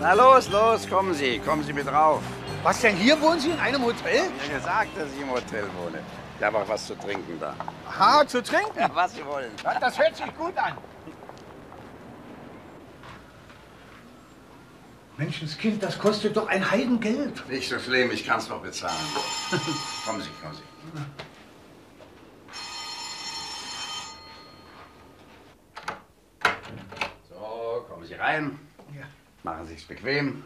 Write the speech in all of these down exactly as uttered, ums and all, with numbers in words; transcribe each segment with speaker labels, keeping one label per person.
Speaker 1: Na los, los, kommen Sie, kommen Sie mit rauf.
Speaker 2: Was denn, hier wohnen Sie in einem Hotel?
Speaker 1: Ich habe gesagt, dass ich im Hotel wohne. Ich habe auch was zu trinken da.
Speaker 2: Aha, zu trinken?
Speaker 1: Ja, was Sie wollen.
Speaker 2: Ja, das hört sich gut an. Menschenskind, das kostet doch ein Heidengeld.
Speaker 1: Nicht so schlimm, ich kann es doch bezahlen. Kommen Sie, kommen Sie. So, kommen Sie rein.
Speaker 2: Ja.
Speaker 1: Machen Sie es bequem.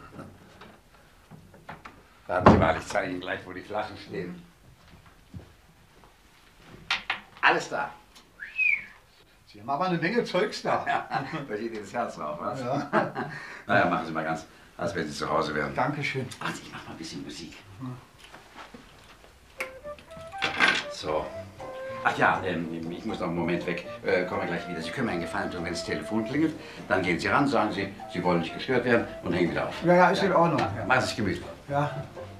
Speaker 1: Warten Sie mal, ich zeige Ihnen gleich, wo die Flaschen stehen. Alles da.
Speaker 2: Sie haben aber eine Menge Zeugs da.
Speaker 1: Ja, da geht Ihnen das Herz drauf, was?
Speaker 2: Ja.
Speaker 1: Naja, machen Sie mal ganz, als wenn Sie zu Hause wären.
Speaker 2: Dankeschön.
Speaker 1: Warte, ich mach mal ein bisschen Musik. So. Ach ja, ähm, ich muss noch einen Moment weg. Äh, komme gleich wieder. Sie können mir einen Gefallen tun, wenn das Telefon klingelt. Dann gehen Sie ran, sagen Sie, Sie wollen nicht gestört werden und hängen wieder auf.
Speaker 2: Ja, ja, ist in Ordnung.
Speaker 1: Ja. Machen Sie sich gemütlich.
Speaker 2: Ja.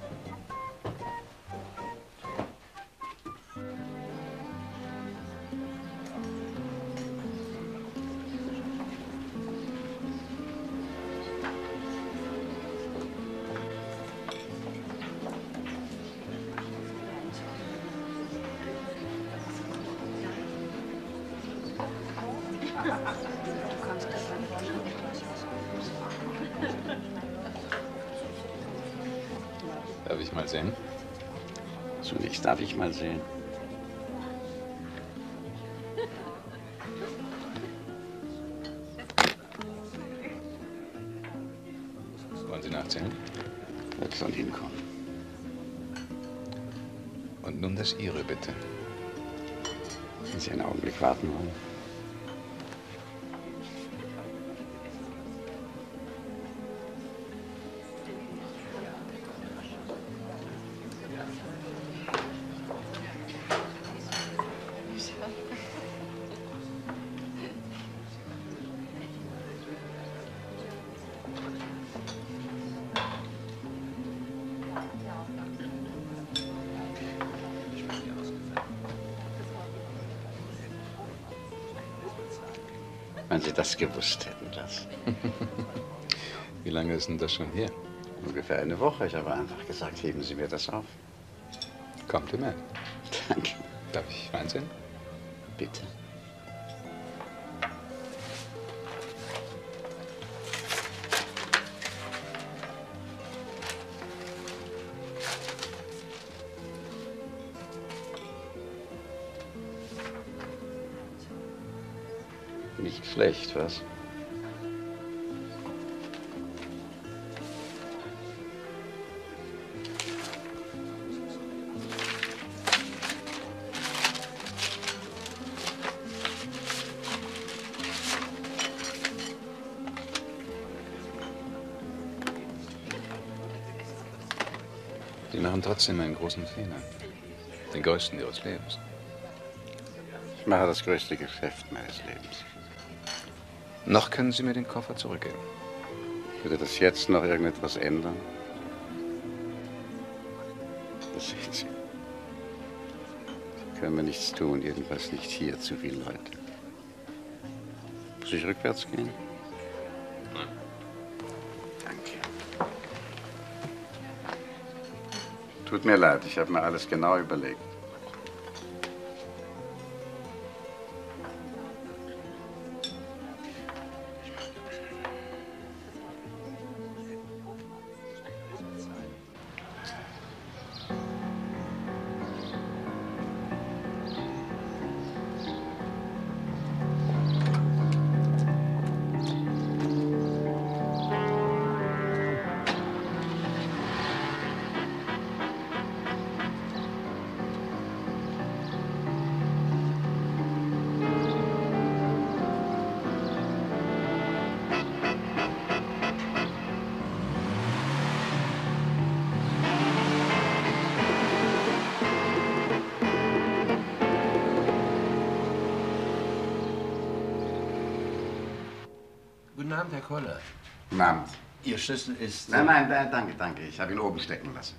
Speaker 3: Darf ich mal sehen?
Speaker 1: Zunächst darf ich mal sehen.
Speaker 3: Wollen Sie nachzählen?
Speaker 1: Das soll hinkommen.
Speaker 3: Und nun das Ihre, bitte.
Speaker 1: Wenn Sie einen Augenblick warten wollen. Wenn Sie das gewusst hätten, das.
Speaker 3: Wie lange ist denn das schon her?
Speaker 1: Ungefähr eine Woche. Ich habe einfach gesagt, heben Sie mir das auf.
Speaker 3: Kompliment.
Speaker 1: Danke.
Speaker 3: Darf ich einsehen?
Speaker 1: Bitte. Nicht schlecht, was?
Speaker 3: Sie machen trotzdem einen großen Fehler. Den größten Ihres Lebens.
Speaker 1: Ich mache das größte Geschäft meines Lebens.
Speaker 3: Noch können Sie mir den Koffer zurückgeben.
Speaker 1: Würde das jetzt noch irgendetwas ändern? Das sehen Sie. Sie können mir nichts tun, jedenfalls nicht hier, zu viele Leute. Muss ich rückwärts gehen?
Speaker 3: Nein.
Speaker 1: Danke. Tut mir leid, ich habe mir alles genau überlegt.
Speaker 4: Guten Abend, Herr Koller.
Speaker 1: Guten Abend.
Speaker 4: Ihr Schlüssel ist...
Speaker 1: Nein, nein, nein, danke, danke. Ich habe ihn oben stecken lassen.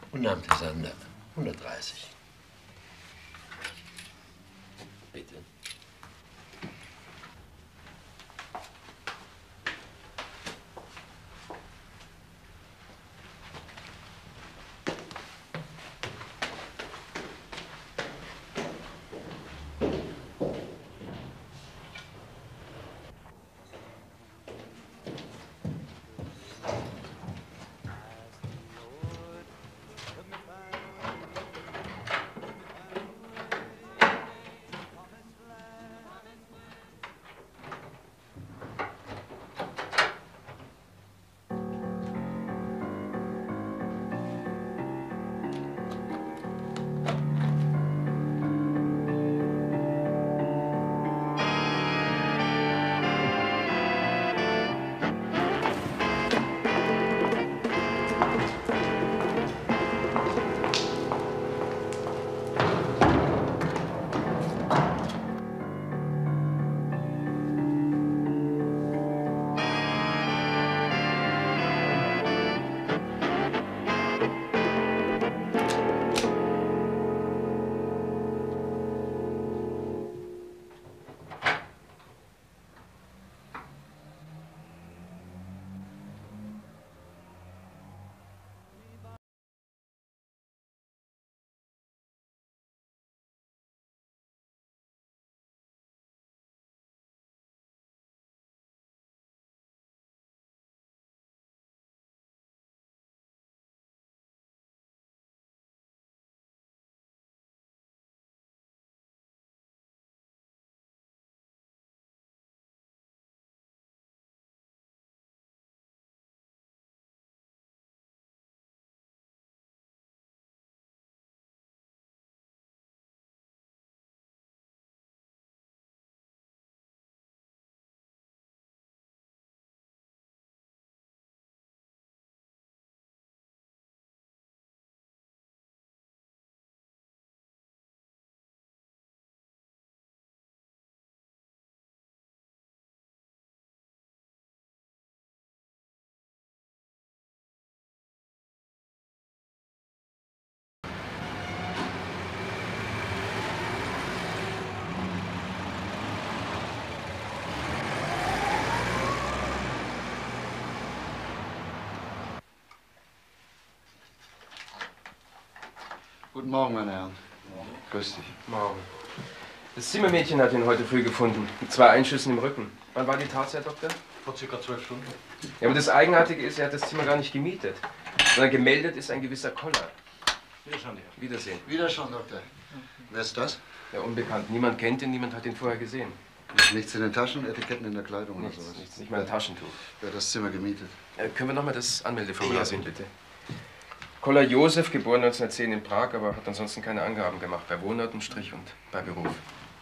Speaker 5: Und nahm die Sander hundertdreißig. Bitte.
Speaker 6: Guten Morgen, meine Herren. Grüß dich.
Speaker 7: Morgen. Das Zimmermädchen hat ihn heute früh gefunden. Mit zwei Einschüssen im Rücken. Wann war die Tat, Herr Doktor?
Speaker 6: Vor circa zwölf Stunden.
Speaker 7: Ja, aber das Eigenartige ist, er hat das Zimmer gar nicht gemietet. Sondern gemeldet ist ein gewisser Koller.
Speaker 6: Wiederschauen, Herr.
Speaker 7: Wiedersehen.
Speaker 6: Wiederschauen, Doktor. Wer ist das?
Speaker 7: Ja, unbekannt. Niemand kennt ihn, niemand hat ihn vorher gesehen.
Speaker 6: Nichts in den Taschen, Etiketten in der Kleidung
Speaker 7: Nichts,
Speaker 6: oder sowas?
Speaker 7: nichts, nicht mal ein Taschentuch.
Speaker 6: Wer hat das Zimmer gemietet?
Speaker 7: Äh, können wir nochmal das Anmeldeformular sehen, bitte? Koller Josef, geboren neunzehnhundertzehn in Prag, aber hat ansonsten keine Angaben gemacht. Bei Wohnort, im Strich und bei Beruf.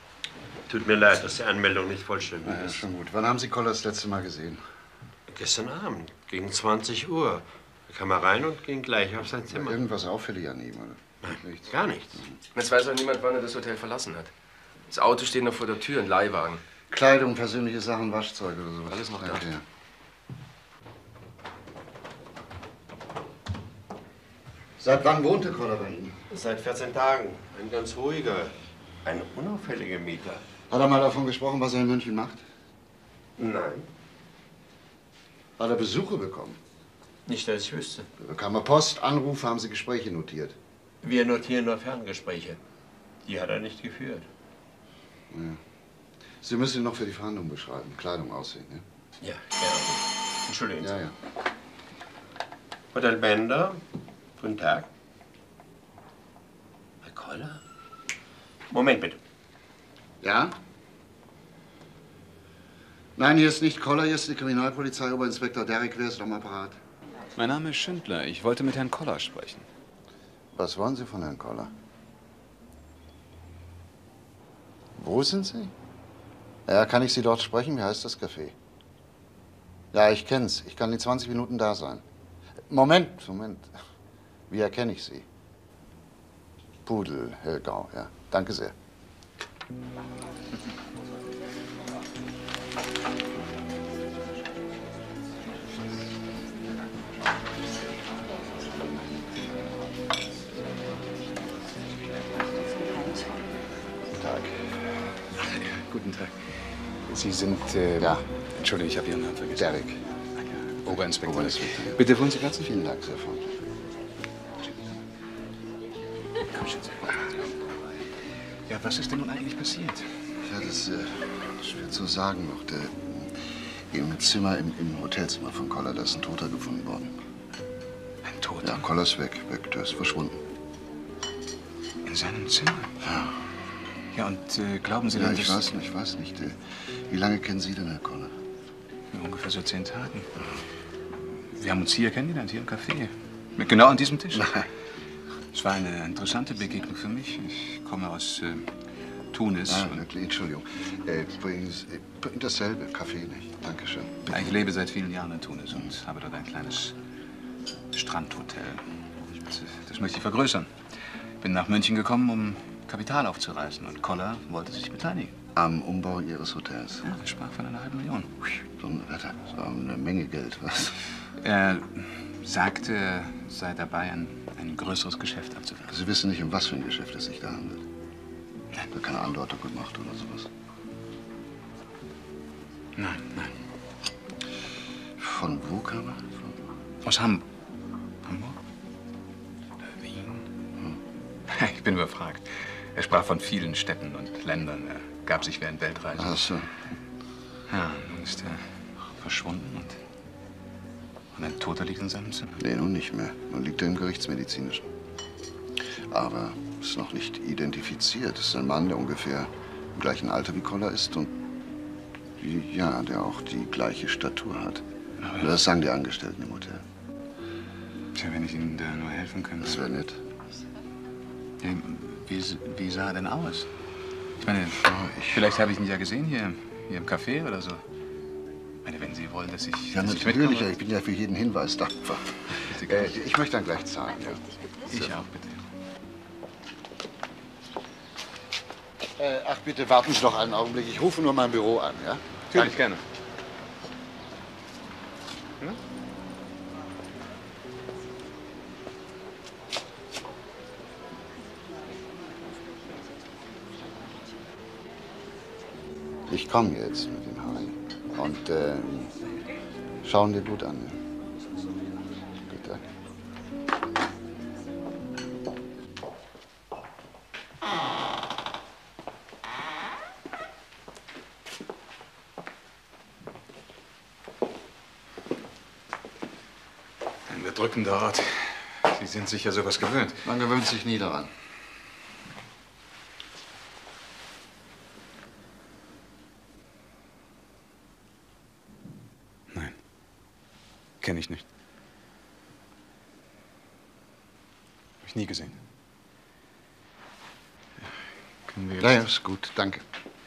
Speaker 5: Tut mir leid, dass die Anmeldung nicht vollständig
Speaker 6: Na ja,
Speaker 5: ist.
Speaker 6: schon gut. Wann haben Sie Koller das letzte Mal gesehen?
Speaker 5: Gestern Abend, gegen zwanzig Uhr. Da kam er rein und ging gleich auf sein Zimmer.
Speaker 6: Irgendwas auffällig an ihm, oder?
Speaker 5: Nein,
Speaker 6: Nichts.
Speaker 5: gar nichts.
Speaker 7: Jetzt weiß auch niemand, wann er das Hotel verlassen hat. Das Auto steht noch vor der Tür, ein Leihwagen.
Speaker 6: Kleidung, persönliche Sachen, Waschzeug oder sowas.
Speaker 7: Alles noch da.
Speaker 6: Okay. Seit wann wohnte Koller bei Ihnen?
Speaker 5: Seit vierzehn Tagen. Ein ganz ruhiger, ein unauffälliger Mieter.
Speaker 6: Hat er mal davon gesprochen, was er in München macht?
Speaker 5: Nein.
Speaker 6: Hat er Besuche bekommen?
Speaker 5: Nicht, dass ich wüsste.
Speaker 6: Bekam er Post, Anrufe, haben Sie Gespräche notiert?
Speaker 5: Wir notieren nur Ferngespräche. Die hat er nicht geführt.
Speaker 6: Ja. Sie müssen ihn noch für die Verhandlung beschreiben. Kleidung aussehen, ne?
Speaker 5: Ja, gerne. Entschuldigen Sie.
Speaker 6: Ja, ja.
Speaker 5: Hotel Bender. Guten Tag. Herr Koller? Moment bitte.
Speaker 6: Ja? Nein, hier ist nicht Koller, hier ist die Kriminalpolizei. Oberinspektor Derrick, wer ist am Apparat?
Speaker 3: Mein Name ist Schindler. Ich wollte mit Herrn Koller sprechen.
Speaker 6: Was wollen Sie von Herrn Koller? Wo sind Sie? Ja, kann ich Sie dort sprechen? Wie heißt das Café? Ja, ich kenn's. Ich kann in zwanzig Minuten da sein. Moment, Moment. Wie erkenne ich Sie? Pudel, Hellgau, ja. Danke sehr.
Speaker 3: Guten Tag. Sie sind, äh,
Speaker 6: Ja.
Speaker 3: Entschuldigung, ich habe Ihren Namen vergessen.
Speaker 6: Derek.
Speaker 3: Ah, ja. Oberinspektor.
Speaker 6: Oberinspektor.
Speaker 3: Bitte, wollen Sie Platz?
Speaker 6: Vielen Dank, sehr freundlich.
Speaker 3: Komm schon, sehr gut. Ja, was ist denn nun eigentlich passiert?
Speaker 6: Ja, das ist äh, schwer zu sagen noch. Der, Im Zimmer, im, im Hotelzimmer von Koller, da ist ein Toter gefunden worden.
Speaker 3: Ein Toter?
Speaker 6: Ja, Koller ist weg, weg, der ist verschwunden.
Speaker 3: In seinem Zimmer?
Speaker 6: Ja.
Speaker 3: Ja, und äh, glauben Sie
Speaker 6: Ja,
Speaker 3: denn,
Speaker 6: ich
Speaker 3: dass...
Speaker 6: weiß nicht, ich weiß nicht. Äh, wie lange kennen Sie denn Herr Koller?
Speaker 3: Ja, ungefähr so zehn Tagen. Wir haben uns hier kennengelernt, hier im Café. Mit genau an diesem Tisch.
Speaker 6: Nein.
Speaker 3: Es war eine interessante Begegnung für mich. Ich komme aus äh, Tunis.
Speaker 6: Ah,
Speaker 3: und
Speaker 6: wirklich, Entschuldigung. Äh, übrigens, äh, dasselbe, Kaffee nicht. Dankeschön. Bitte.
Speaker 3: ich lebe seit vielen Jahren in Tunis und habe dort ein kleines Strandhotel. Und, äh, das möchte ich vergrößern. Bin nach München gekommen, um Kapital aufzureißen. Und Koller wollte sich beteiligen.
Speaker 6: Am Umbau Ihres Hotels.
Speaker 3: Ja, er sprach von einer halben Million.
Speaker 6: Donnerwetter, das war eine Menge Geld, was?
Speaker 3: Er sagte, er sei dabei, ein, ein größeres Geschäft abzuwickeln.
Speaker 6: Sie wissen nicht, um was für ein Geschäft es sich da handelt. Hat er keine Andeutung gemacht oder sowas?
Speaker 3: Nein, nein.
Speaker 6: Von wo kam er? Von...
Speaker 3: Aus Hamburg. Hamburg? Oder Wien? Hm. Ich bin überfragt. Er sprach von vielen Städten und Ländern. Er gab sich während Weltreisen.
Speaker 6: Ach so.
Speaker 3: Ja, nun ist er verschwunden und, und ein Toter liegt in seinem Zimmer.
Speaker 6: Nee, nun nicht mehr. Nun liegt er im Gerichtsmedizinischen. Aber ist noch nicht identifiziert. Es ist ein Mann, der ungefähr im gleichen Alter wie Koller ist und ja, der auch die gleiche Statur hat.
Speaker 3: Aber
Speaker 6: Das sagen die Angestellten im Hotel.
Speaker 3: tja, wenn ich Ihnen da nur helfen könnte.
Speaker 6: Das wäre nett.
Speaker 3: Ja, wie, wie sah er denn aus? Ich meine,
Speaker 6: ich-
Speaker 3: vielleicht habe ich ihn ja gesehen hier, hier im Café oder so. Ich meine, wenn Sie wollen, dass ich.
Speaker 6: Ja,
Speaker 3: dass ich
Speaker 6: natürlich.
Speaker 3: mitkomme-
Speaker 6: Ich bin ja für jeden Hinweis dankbar. Äh, ich möchte dann gleich zahlen, ja.
Speaker 3: Ich auch, bitte.
Speaker 6: Äh, ach, bitte warten Sie doch einen Augenblick. Ich rufe nur mein Büro an, ja?
Speaker 3: Natürlich, gerne.
Speaker 6: Ich komme jetzt mit dem Harry. Und äh, schauen dir gut an. Ja? Bitte.
Speaker 3: Ein bedrückender Ort. Sie sind sicher sowas gewöhnt.
Speaker 6: Man gewöhnt sich nie daran.
Speaker 3: Nein. Kenne ich nicht. Hab ich nie gesehen. Können wir jetzt...
Speaker 6: Ja, ja, ist gut. Danke.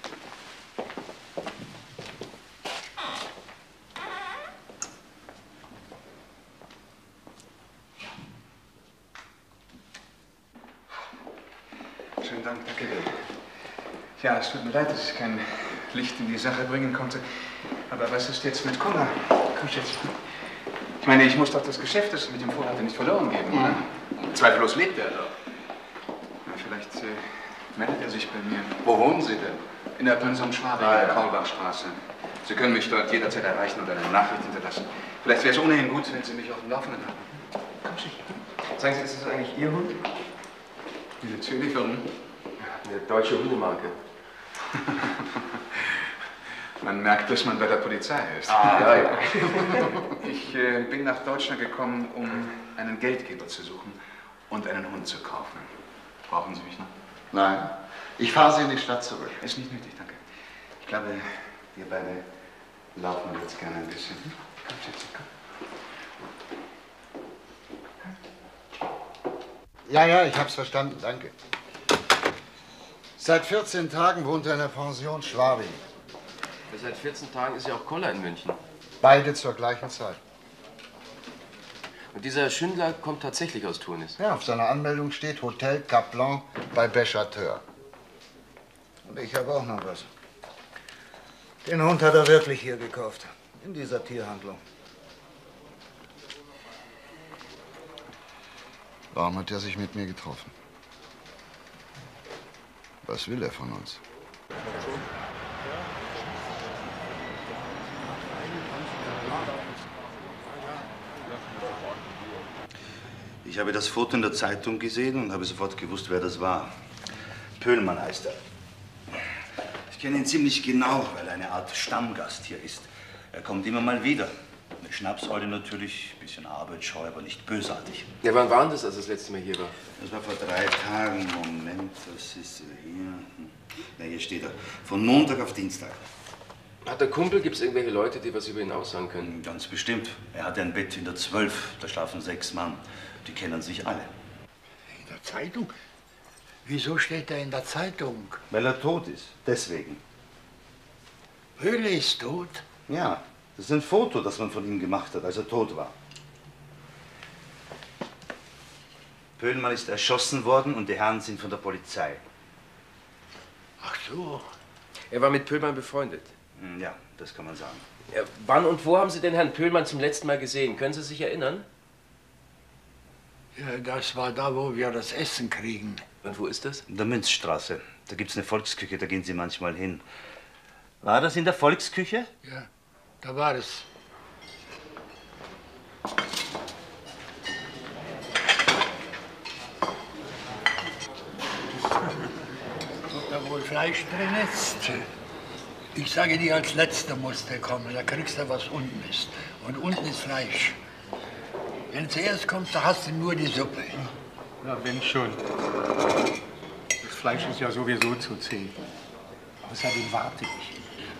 Speaker 3: Schönen Dank, danke. Ja, es tut mir leid, dass ich kein Licht in die Sache bringen konnte. Aber was ist jetzt mit Koller? Komm, Schätzchen. Ich meine, ich muss doch das Geschäft, das mit dem Vorhatte, nicht verloren geben, oder? Zweifellos lebt er doch. Ja, vielleicht äh, meldet er sich bei mir.
Speaker 6: Wo wohnen Sie denn?
Speaker 3: In der Pönsum Schwabing,
Speaker 6: Ah,
Speaker 3: in der
Speaker 6: ja.
Speaker 3: Kaulbachstraße. Sie können mich dort jederzeit erreichen oder eine Nachricht hinterlassen. Vielleicht wäre es ohnehin gut, wenn Sie mich auf dem Laufenden halten. Komm, Schätzchen.
Speaker 7: Sagen Sie, ist das eigentlich Ihr Hund?
Speaker 3: Ja, natürlich, warum?
Speaker 7: Eine deutsche Hundemarke.
Speaker 3: Man merkt, dass man bei der Polizei ist.
Speaker 7: Ah, ja, ja.
Speaker 3: Ich äh, bin nach Deutschland gekommen, um einen Geldgeber zu suchen und einen Hund zu kaufen. Brauchen Sie mich noch?
Speaker 6: Nein. Ich fahre Sie in die Stadt zurück.
Speaker 3: Ist nicht nötig, danke. Ich glaube, wir beide laufen jetzt gerne ein bisschen. Komm, Schätzchen, komm.
Speaker 6: Ja, ja, ich hab's verstanden. Danke. Seit vierzehn Tagen wohnt er in der Pension Schwabing.
Speaker 7: Seit vierzehn Tagen ist ja auch Koller in München.
Speaker 6: Beide zur gleichen Zeit.
Speaker 7: Und dieser Schindler kommt tatsächlich aus Tunis.
Speaker 6: Ja, auf seiner Anmeldung steht Hotel Kaplan bei Bechateur. Und ich habe auch noch was.
Speaker 2: Den Hund hat er wirklich hier gekauft. In dieser Tierhandlung.
Speaker 6: Warum hat er sich mit mir getroffen? Was will er von uns?
Speaker 2: Ja,
Speaker 8: Ich habe das Foto in der Zeitung gesehen und habe sofort gewusst, wer das war. Pöhlmann heißt er. Ich kenne ihn ziemlich genau, weil er eine Art Stammgast hier ist. Er kommt immer mal wieder. Eine Schnapssäule natürlich, ein bisschen arbeitsscheu, aber nicht bösartig.
Speaker 7: Ja, wann war denn das, als er das letzte Mal hier war?
Speaker 8: Das war vor drei Tagen. Moment, das ist hier. Na, hier steht er. Von Montag auf Dienstag.
Speaker 7: Hat der Kumpel, gibt es irgendwelche Leute, die was über ihn aussagen können?
Speaker 8: Ganz bestimmt. Er hat ein Bett in der zwölf. Da schlafen sechs Mann. Die kennen sich alle.
Speaker 9: In der Zeitung? Wieso steht er in der Zeitung?
Speaker 8: Weil er tot ist. Deswegen.
Speaker 9: Pöhle ist tot?
Speaker 8: Ja. Das ist ein Foto, das man von ihm gemacht hat, als er tot war. Pöhlmann ist erschossen worden und die Herren sind von der Polizei.
Speaker 9: Ach so.
Speaker 7: Er war mit Pöhlmann befreundet?
Speaker 8: Ja, das kann man sagen.
Speaker 7: Ja, wann und wo haben Sie den Herrn Pöhlmann zum letzten Mal gesehen? Können Sie sich erinnern?
Speaker 9: Ja, das war da, wo wir das Essen kriegen.
Speaker 7: Und wo ist das?
Speaker 8: In der Münzstraße. Da gibt's eine Volksküche, da gehen Sie manchmal hin. War das in der Volksküche?
Speaker 9: Ja, da war es. Ob da wohl Fleisch drin ist? Ich sage dir, als Letzter musst du kommen. Da kriegst du, was unten ist. Und unten ist Fleisch. Wenn du zuerst kommst, da hast du nur die Suppe.
Speaker 3: Na, wenn schon. Das Fleisch ist ja sowieso zu zäh. Außerdem warte ich.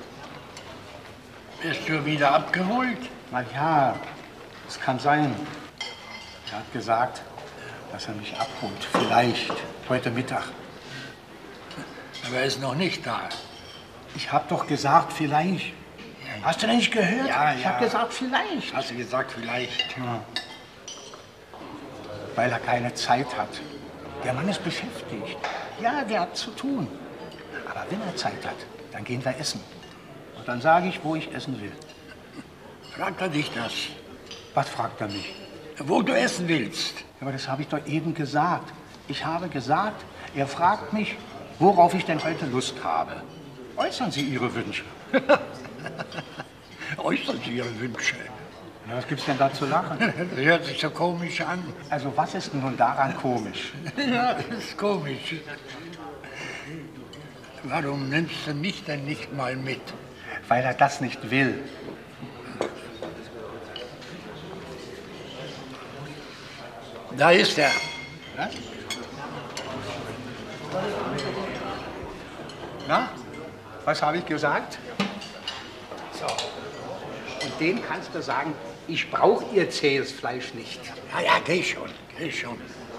Speaker 9: Bist du wieder abgeholt?
Speaker 3: Na ja, es kann sein. Er hat gesagt, dass er mich abholt. Vielleicht heute Mittag.
Speaker 9: Aber er ist noch nicht da.
Speaker 3: Ich hab doch gesagt, vielleicht. Hast du denn nicht gehört?
Speaker 9: Ja,
Speaker 3: ich
Speaker 9: ja.
Speaker 3: hab gesagt, vielleicht.
Speaker 9: Hast du gesagt, vielleicht?
Speaker 3: Ja. Weil er keine Zeit hat. Der Mann ist beschäftigt. Ja, der hat zu tun. Aber wenn er Zeit hat, dann gehen wir essen. Und dann sage ich, wo ich essen will.
Speaker 9: Fragt er dich das?
Speaker 3: Was fragt er mich?
Speaker 9: Wo du essen willst.
Speaker 3: Aber das habe ich doch eben gesagt. Ich habe gesagt, er fragt mich, worauf ich denn heute Lust habe. Äußern Sie Ihre Wünsche.
Speaker 9: Äußern Sie Ihre Wünsche.
Speaker 3: Ja, was gibt's denn da zu lachen?
Speaker 9: Das hört sich so komisch an.
Speaker 3: Also was ist nun daran komisch?
Speaker 9: Ja, das ist komisch. Warum nimmst du mich denn nicht mal mit?
Speaker 3: Weil er das nicht will.
Speaker 9: Da ist er.
Speaker 3: Na? Na? Was habe ich gesagt? So. Und dem kannst du sagen, ich brauche Ihr zähes Fleisch nicht.
Speaker 9: Ja, ja, geh schon, geh schon.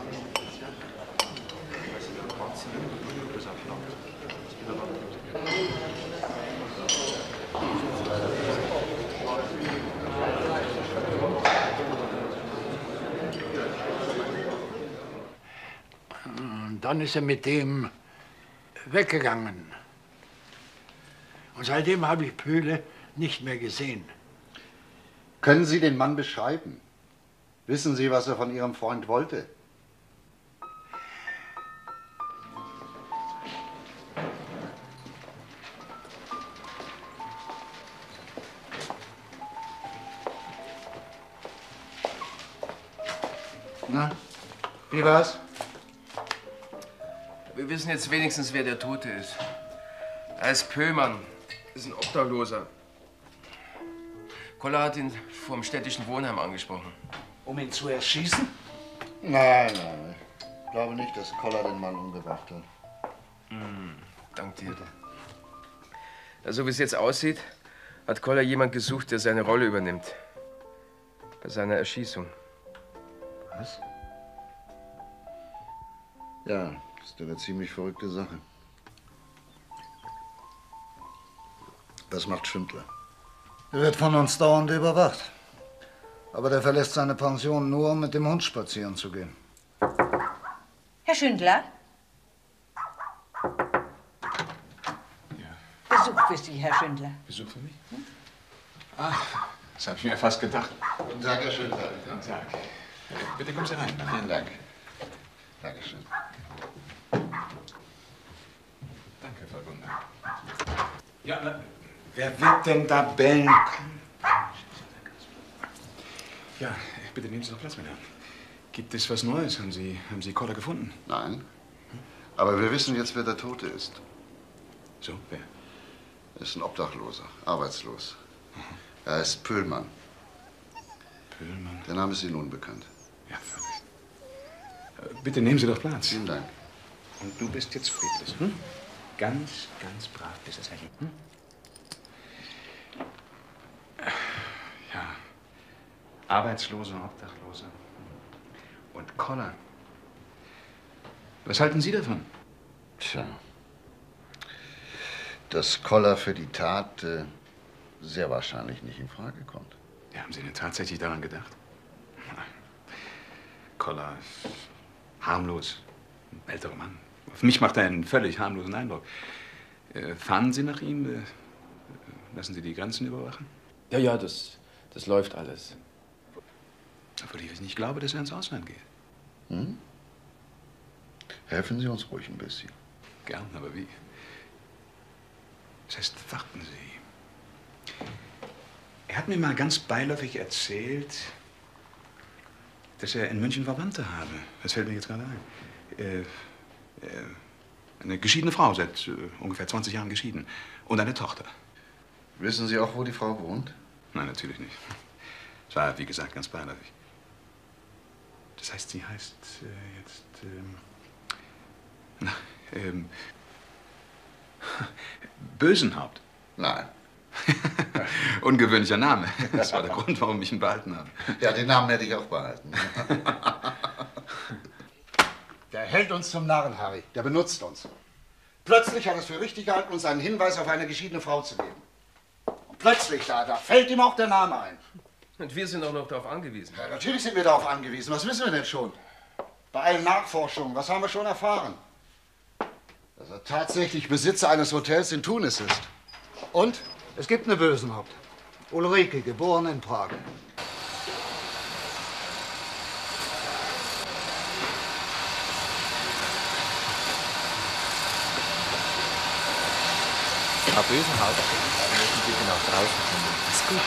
Speaker 9: Und dann ist er mit dem weggegangen. Und seitdem habe ich Pöhle nicht mehr gesehen.
Speaker 6: Können Sie den Mann beschreiben? Wissen Sie, was er von Ihrem Freund wollte?
Speaker 2: Na, wie war's?
Speaker 7: Wir wissen jetzt wenigstens, wer der Tote ist. Er ist Pöhlmann, ist ein Obdachloser. Koller hat ihn vom städtischen Wohnheim angesprochen.
Speaker 3: Um ihn zu erschießen?
Speaker 6: Nein, nein. Ich glaube nicht, dass Koller den Mann umgebracht hat.
Speaker 7: Mm, dank dir. So wie es jetzt aussieht, hat Koller jemand gesucht, der seine Rolle übernimmt. Bei seiner Erschießung.
Speaker 6: Was? Ja, das ist eine ziemlich verrückte Sache. Was macht Schindler?
Speaker 2: Er wird von uns dauernd überwacht. Aber der verlässt seine Pension nur, um mit dem Hund spazieren zu gehen.
Speaker 10: Herr Schindler?
Speaker 3: Ja.
Speaker 10: Besuch für Sie, Herr Schindler.
Speaker 3: Besuch für mich? Hm? Ah, das habe ich mir fast gedacht.
Speaker 6: Guten Tag, Herr Schindler.
Speaker 3: Guten Tag. Bitte kommen Sie rein.
Speaker 6: Vielen Dank. Dankeschön.
Speaker 3: Danke, Frau Gunnar. Ja, na, wer wird denn da bellen? Ja, bitte nehmen Sie doch Platz, meine Herren. Gibt es was Neues? Haben Sie, haben Sie Koller gefunden?
Speaker 6: Nein. Aber wir wissen jetzt, wer der Tote ist.
Speaker 3: So, wer?
Speaker 6: Er ist ein Obdachloser, arbeitslos. Er heißt Pöhlmann.
Speaker 3: Pöhlmann?
Speaker 6: Der Name ist Ihnen unbekannt.
Speaker 3: Ja, völlig. Äh, Bitte nehmen Sie doch Platz.
Speaker 6: Vielen Dank.
Speaker 3: Und du bist jetzt friedlich, hm? Ganz, ganz brav bist du, Herrchen. Hm? Ja. Arbeitslose, Obdachlose. Und Koller. Was halten Sie davon?
Speaker 6: Tja. Dass Koller für die Tat äh, sehr wahrscheinlich nicht in Frage kommt.
Speaker 3: Ja, haben Sie denn tatsächlich daran gedacht? Nein. Koller ist harmlos. Ein älterer Mann. Auf mich macht er einen völlig harmlosen Eindruck. Äh, fahren Sie nach ihm? Äh, lassen Sie die Grenzen überwachen?
Speaker 7: Ja, ja, das, das läuft alles.
Speaker 3: Obwohl ich nicht glaube, dass er ins Ausland geht.
Speaker 6: Hm? Helfen Sie uns ruhig ein bisschen.
Speaker 3: Gern, aber wie? Das heißt, warten Sie. Er hat mir mal ganz beiläufig erzählt, dass er in München Verwandte habe. Das fällt mir jetzt gerade ein. Äh, äh, eine geschiedene Frau, seit äh, ungefähr zwanzig Jahren geschieden. Und eine Tochter.
Speaker 6: Wissen Sie auch, wo die Frau wohnt?
Speaker 3: Nein, natürlich nicht. Es war, wie gesagt, ganz beiläufig. Das heißt, sie heißt äh, jetzt... Ähm, na, ähm... Bösenhaupt.
Speaker 6: Nein.
Speaker 3: Ungewöhnlicher Name. Das war der Grund, warum ich ihn behalten habe.
Speaker 6: Ja, den Namen hätte ich auch behalten.
Speaker 2: Der hält uns zum Narren, Harry. Der benutzt uns. Plötzlich hat er es für richtig gehalten, uns einen Hinweis auf eine geschiedene Frau zu geben. Und plötzlich, da, da fällt ihm auch der Name ein.
Speaker 7: Und wir sind auch noch darauf angewiesen.
Speaker 2: Ja, natürlich sind wir darauf angewiesen. Was wissen wir denn schon? Bei allen Nachforschungen, was haben wir schon erfahren? Dass er tatsächlich Besitzer eines Hotels in Tunis ist. Und es gibt eine Bösenhaupt. Ulrike, geboren in Prag.
Speaker 4: Frau Bösenhaupt, Sie müssen bitte nach draußen kommen.
Speaker 10: Ist gut.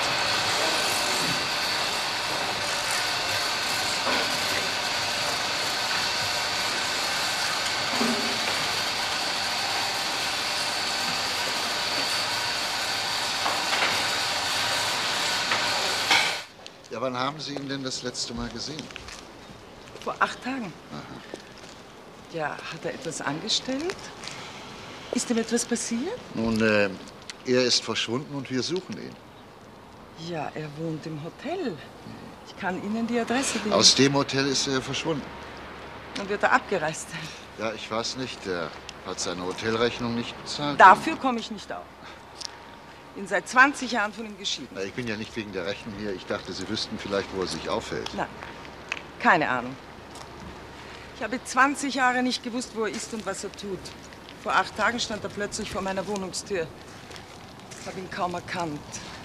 Speaker 6: Ja, wann haben Sie ihn denn das letzte Mal gesehen?
Speaker 10: Vor acht Tagen.
Speaker 6: Aha.
Speaker 10: Ja, hat er etwas angestellt? Ist ihm etwas passiert?
Speaker 6: Nun, äh, er ist verschwunden und wir suchen ihn.
Speaker 10: Ja, er wohnt im Hotel. Ich kann Ihnen die Adresse geben.
Speaker 6: Aus dem Hotel ist er verschwunden.
Speaker 10: Dann wird er abgereist.
Speaker 6: Ja, ich weiß nicht. Er hat seine Hotelrechnung nicht bezahlt.
Speaker 10: Dafür komme ich nicht auf. Bin seit zwanzig Jahren von ihm geschieden.
Speaker 6: Na, ich bin ja nicht wegen der Rechnung hier. Ich dachte, Sie wüssten vielleicht, wo er sich aufhält.
Speaker 10: Nein, keine Ahnung. Ich habe zwanzig Jahre nicht gewusst, wo er ist und was er tut. Vor acht Tagen stand er plötzlich vor meiner Wohnungstür. Ich habe ihn kaum erkannt.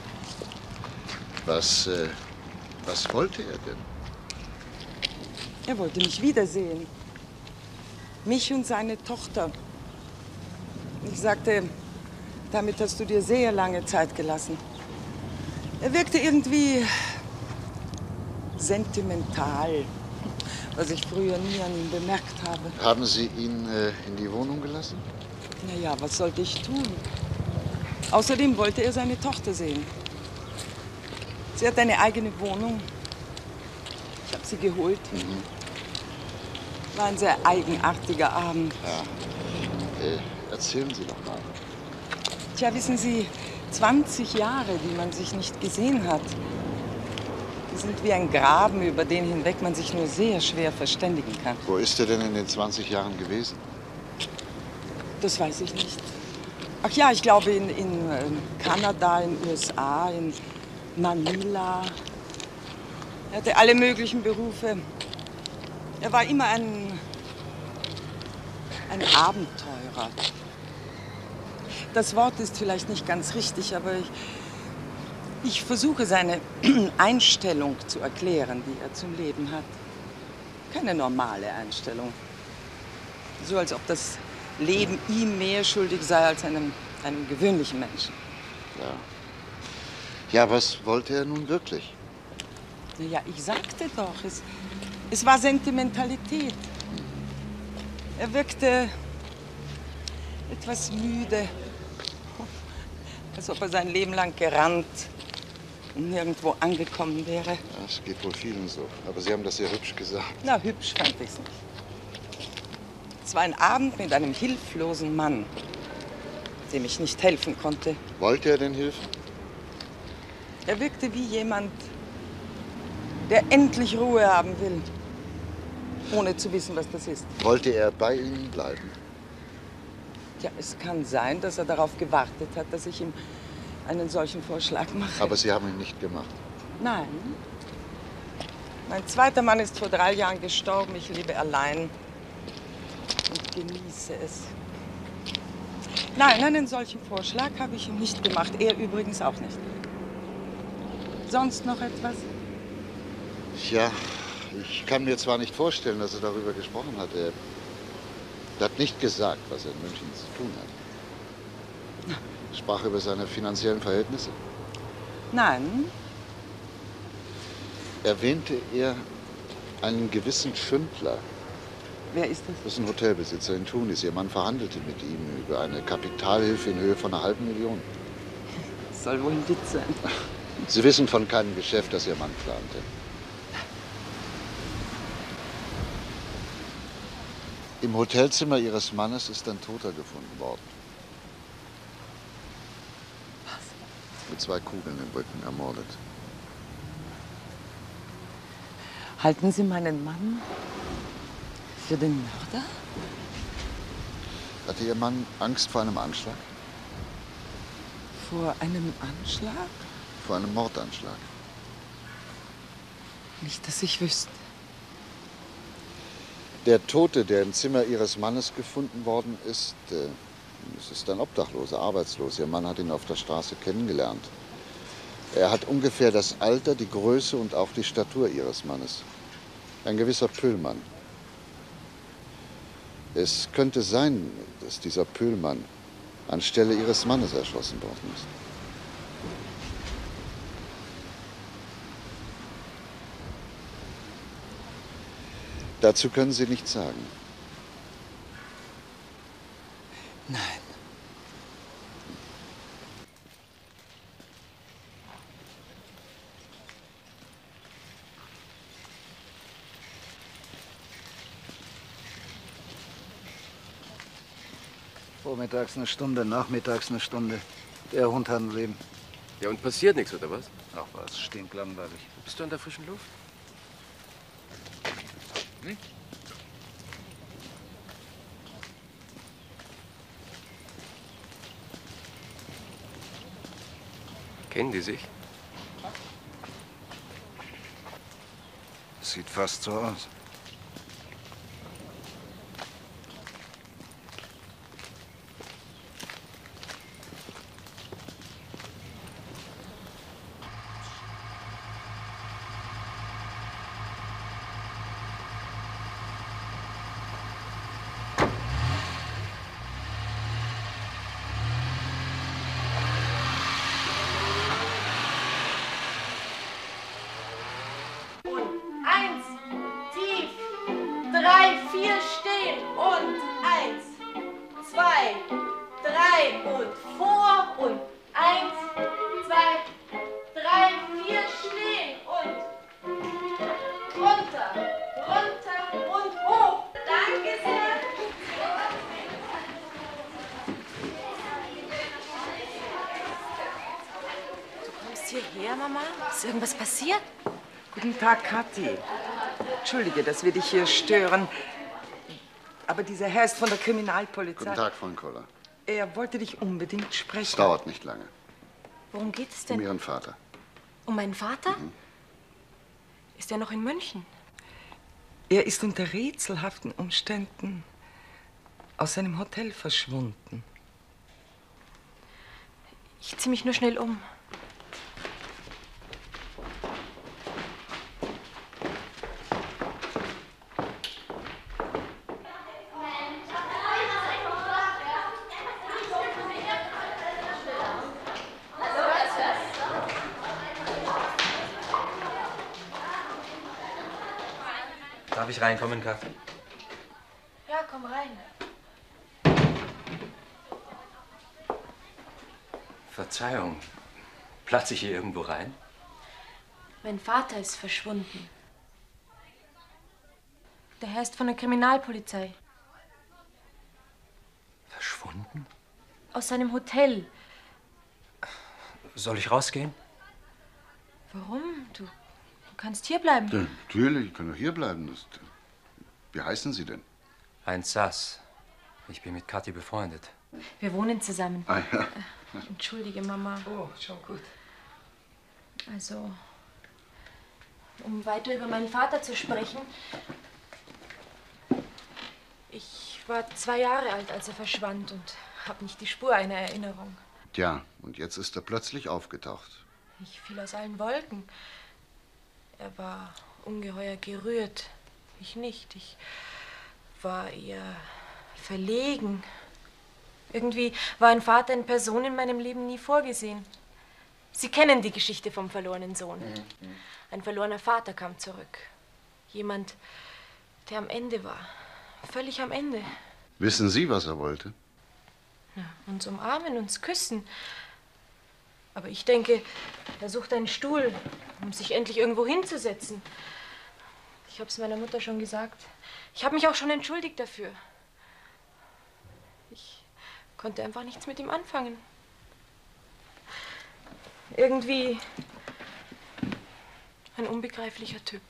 Speaker 6: Was, äh, was wollte er denn?
Speaker 10: Er wollte mich wiedersehen. Mich und seine Tochter. Ich sagte, damit hast du dir sehr lange Zeit gelassen. Er wirkte irgendwie sentimental, was ich früher nie an ihm bemerkt habe.
Speaker 6: Haben Sie ihn äh, in die Wohnung gelassen?
Speaker 10: Na ja, was sollte ich tun? Außerdem wollte er seine Tochter sehen. Sie hat eine eigene Wohnung. Ich habe sie geholt.
Speaker 6: Mhm.
Speaker 10: War ein sehr eigenartiger Abend.
Speaker 6: Ja. Äh, erzählen Sie doch mal.
Speaker 10: Tja, wissen Sie, zwanzig Jahre, die man sich nicht gesehen hat, die sind wie ein Graben, über den hinweg man sich nur sehr schwer verständigen kann.
Speaker 6: Wo ist er denn in den zwanzig Jahren gewesen?
Speaker 10: Das weiß ich nicht. Ach ja, ich glaube in, in äh, Kanada, in den U S A, in Manila. Er hatte alle möglichen Berufe. Er war immer ein, ein Abenteurer. Das Wort ist vielleicht nicht ganz richtig, aber ich, ich versuche seine Einstellung zu erklären, die er zum Leben hat. Keine normale Einstellung. So als ob das Leben ihm mehr schuldig sei als einem, einem gewöhnlichen Menschen.
Speaker 6: Ja. Ja, was wollte er nun wirklich?
Speaker 10: Ja, ich sagte doch, es, Es war Sentimentalität. Er wirkte etwas müde, als ob er sein Leben lang gerannt und nirgendwo angekommen wäre.
Speaker 6: Ja, es geht wohl vielen so. Aber Sie haben das sehr hübsch gesagt.
Speaker 10: Na, hübsch fand ich's nicht. Es war ein Abend mit einem hilflosen Mann, dem ich nicht helfen konnte.
Speaker 6: Wollte er denn helfen?
Speaker 10: Er wirkte wie jemand, der endlich Ruhe haben will, ohne zu wissen, was das ist.
Speaker 6: Wollte er bei Ihnen bleiben?
Speaker 10: Ja, es kann sein, dass er darauf gewartet hat, dass ich ihm einen solchen Vorschlag mache.
Speaker 6: Aber Sie haben ihn nicht gemacht.
Speaker 10: Nein. Mein zweiter Mann ist vor drei Jahren gestorben. Ich lebe allein und genieße es. Nein, einen solchen Vorschlag habe ich ihm nicht gemacht. Er übrigens auch nicht. Sonst noch etwas?
Speaker 6: Ja, ich kann mir zwar nicht vorstellen, dass er darüber gesprochen hat. Er hat nicht gesagt, was er in München zu tun hat. Er sprach über seine finanziellen Verhältnisse.
Speaker 10: Nein.
Speaker 6: Erwähnte er einen gewissen Schündler?
Speaker 10: Wer ist das?
Speaker 6: Das ist ein Hotelbesitzer in Tunis. Ihr Mann verhandelte mit ihm über eine Kapitalhilfe in Höhe von einer halben Million.
Speaker 10: Das soll wohl ein Witz sein.
Speaker 6: Sie wissen von keinem Geschäft, das Ihr Mann plante. Im Hotelzimmer Ihres Mannes ist ein Toter gefunden worden. Was? Mit zwei Kugeln im Rücken ermordet.
Speaker 10: Halten Sie meinen Mann für den Mörder?
Speaker 6: Hatte Ihr Mann Angst vor einem Anschlag?
Speaker 10: Vor einem Anschlag?
Speaker 6: Vor einem Mordanschlag.
Speaker 10: Nicht, dass ich wüsste.
Speaker 6: Der Tote, der im Zimmer Ihres Mannes gefunden worden ist, äh, es ist ein Obdachloser, arbeitslos. Ihr Mann hat ihn auf der Straße kennengelernt. Er hat ungefähr das Alter, die Größe und auch die Statur Ihres Mannes. Ein gewisser Pöhlmann. Es könnte sein, dass dieser Pöhlmann anstelle Ihres Mannes erschossen worden ist. Dazu können Sie nichts sagen.
Speaker 10: Nein.
Speaker 2: Vormittags eine Stunde, nachmittags eine Stunde. Der Hund hat ein Leben.
Speaker 7: Ja, und passiert nichts, oder was?
Speaker 2: Ach was, stinklangweilig.
Speaker 7: Bist du an der frischen Luft? Hm? Kennen die sich?
Speaker 2: Sieht fast so aus.
Speaker 11: Hierher, Mama? Ist irgendwas passiert?
Speaker 10: Guten Tag, Kathi. Entschuldige, dass wir dich hier stören. Aber dieser Herr ist von der Kriminalpolizei.
Speaker 6: Guten Tag, Frau Koller.
Speaker 10: Er wollte dich unbedingt sprechen.
Speaker 6: Es dauert nicht lange.
Speaker 11: Worum geht es denn?
Speaker 6: Um Ihren Vater.
Speaker 11: Um meinen Vater?
Speaker 6: Mhm.
Speaker 11: Ist er noch in München?
Speaker 10: Er ist unter rätselhaften Umständen aus seinem Hotel verschwunden.
Speaker 11: Ich zieh mich nur schnell um.
Speaker 4: Darf ich reinkommen, Kathi?
Speaker 11: Ja, komm rein.
Speaker 4: Verzeihung. Platze ich hier irgendwo rein?
Speaker 11: Mein Vater ist verschwunden. Der Herr ist von der Kriminalpolizei.
Speaker 4: Verschwunden?
Speaker 11: Aus seinem Hotel.
Speaker 4: Soll ich rausgehen?
Speaker 11: Warum? Du, du kannst hier bleiben.
Speaker 6: Ja, natürlich, ich kann doch hier bleiben. Das, wie heißen Sie denn?
Speaker 4: Heinz Sass. Ich bin mit Kathi befreundet.
Speaker 11: Wir wohnen zusammen.
Speaker 6: Ah, ja.
Speaker 11: Äh, Entschuldige, Mama.
Speaker 7: Oh, schon gut.
Speaker 11: Also, um weiter über meinen Vater zu sprechen. Ich war zwei Jahre alt, als er verschwand und habe nicht die Spur einer Erinnerung.
Speaker 6: Tja, und jetzt ist er plötzlich aufgetaucht.
Speaker 11: Ich fiel aus allen Wolken. Er war ungeheuer gerührt. Ich nicht. Ich war eher verlegen. Irgendwie war ein Vater in Person in meinem Leben nie vorgesehen. Sie kennen die Geschichte vom verlorenen Sohn.
Speaker 4: Mhm.
Speaker 11: Ein verlorener Vater kam zurück. Jemand, der am Ende war. Völlig am Ende.
Speaker 6: Wissen Sie, was er wollte?
Speaker 11: Ja, uns umarmen, uns küssen. Aber ich denke, er sucht einen Stuhl, um sich endlich irgendwo hinzusetzen. Ich habe es meiner Mutter schon gesagt. Ich habe mich auch schon entschuldigt dafür. Ich konnte einfach nichts mit ihm anfangen. Irgendwie ein unbegreiflicher Typ.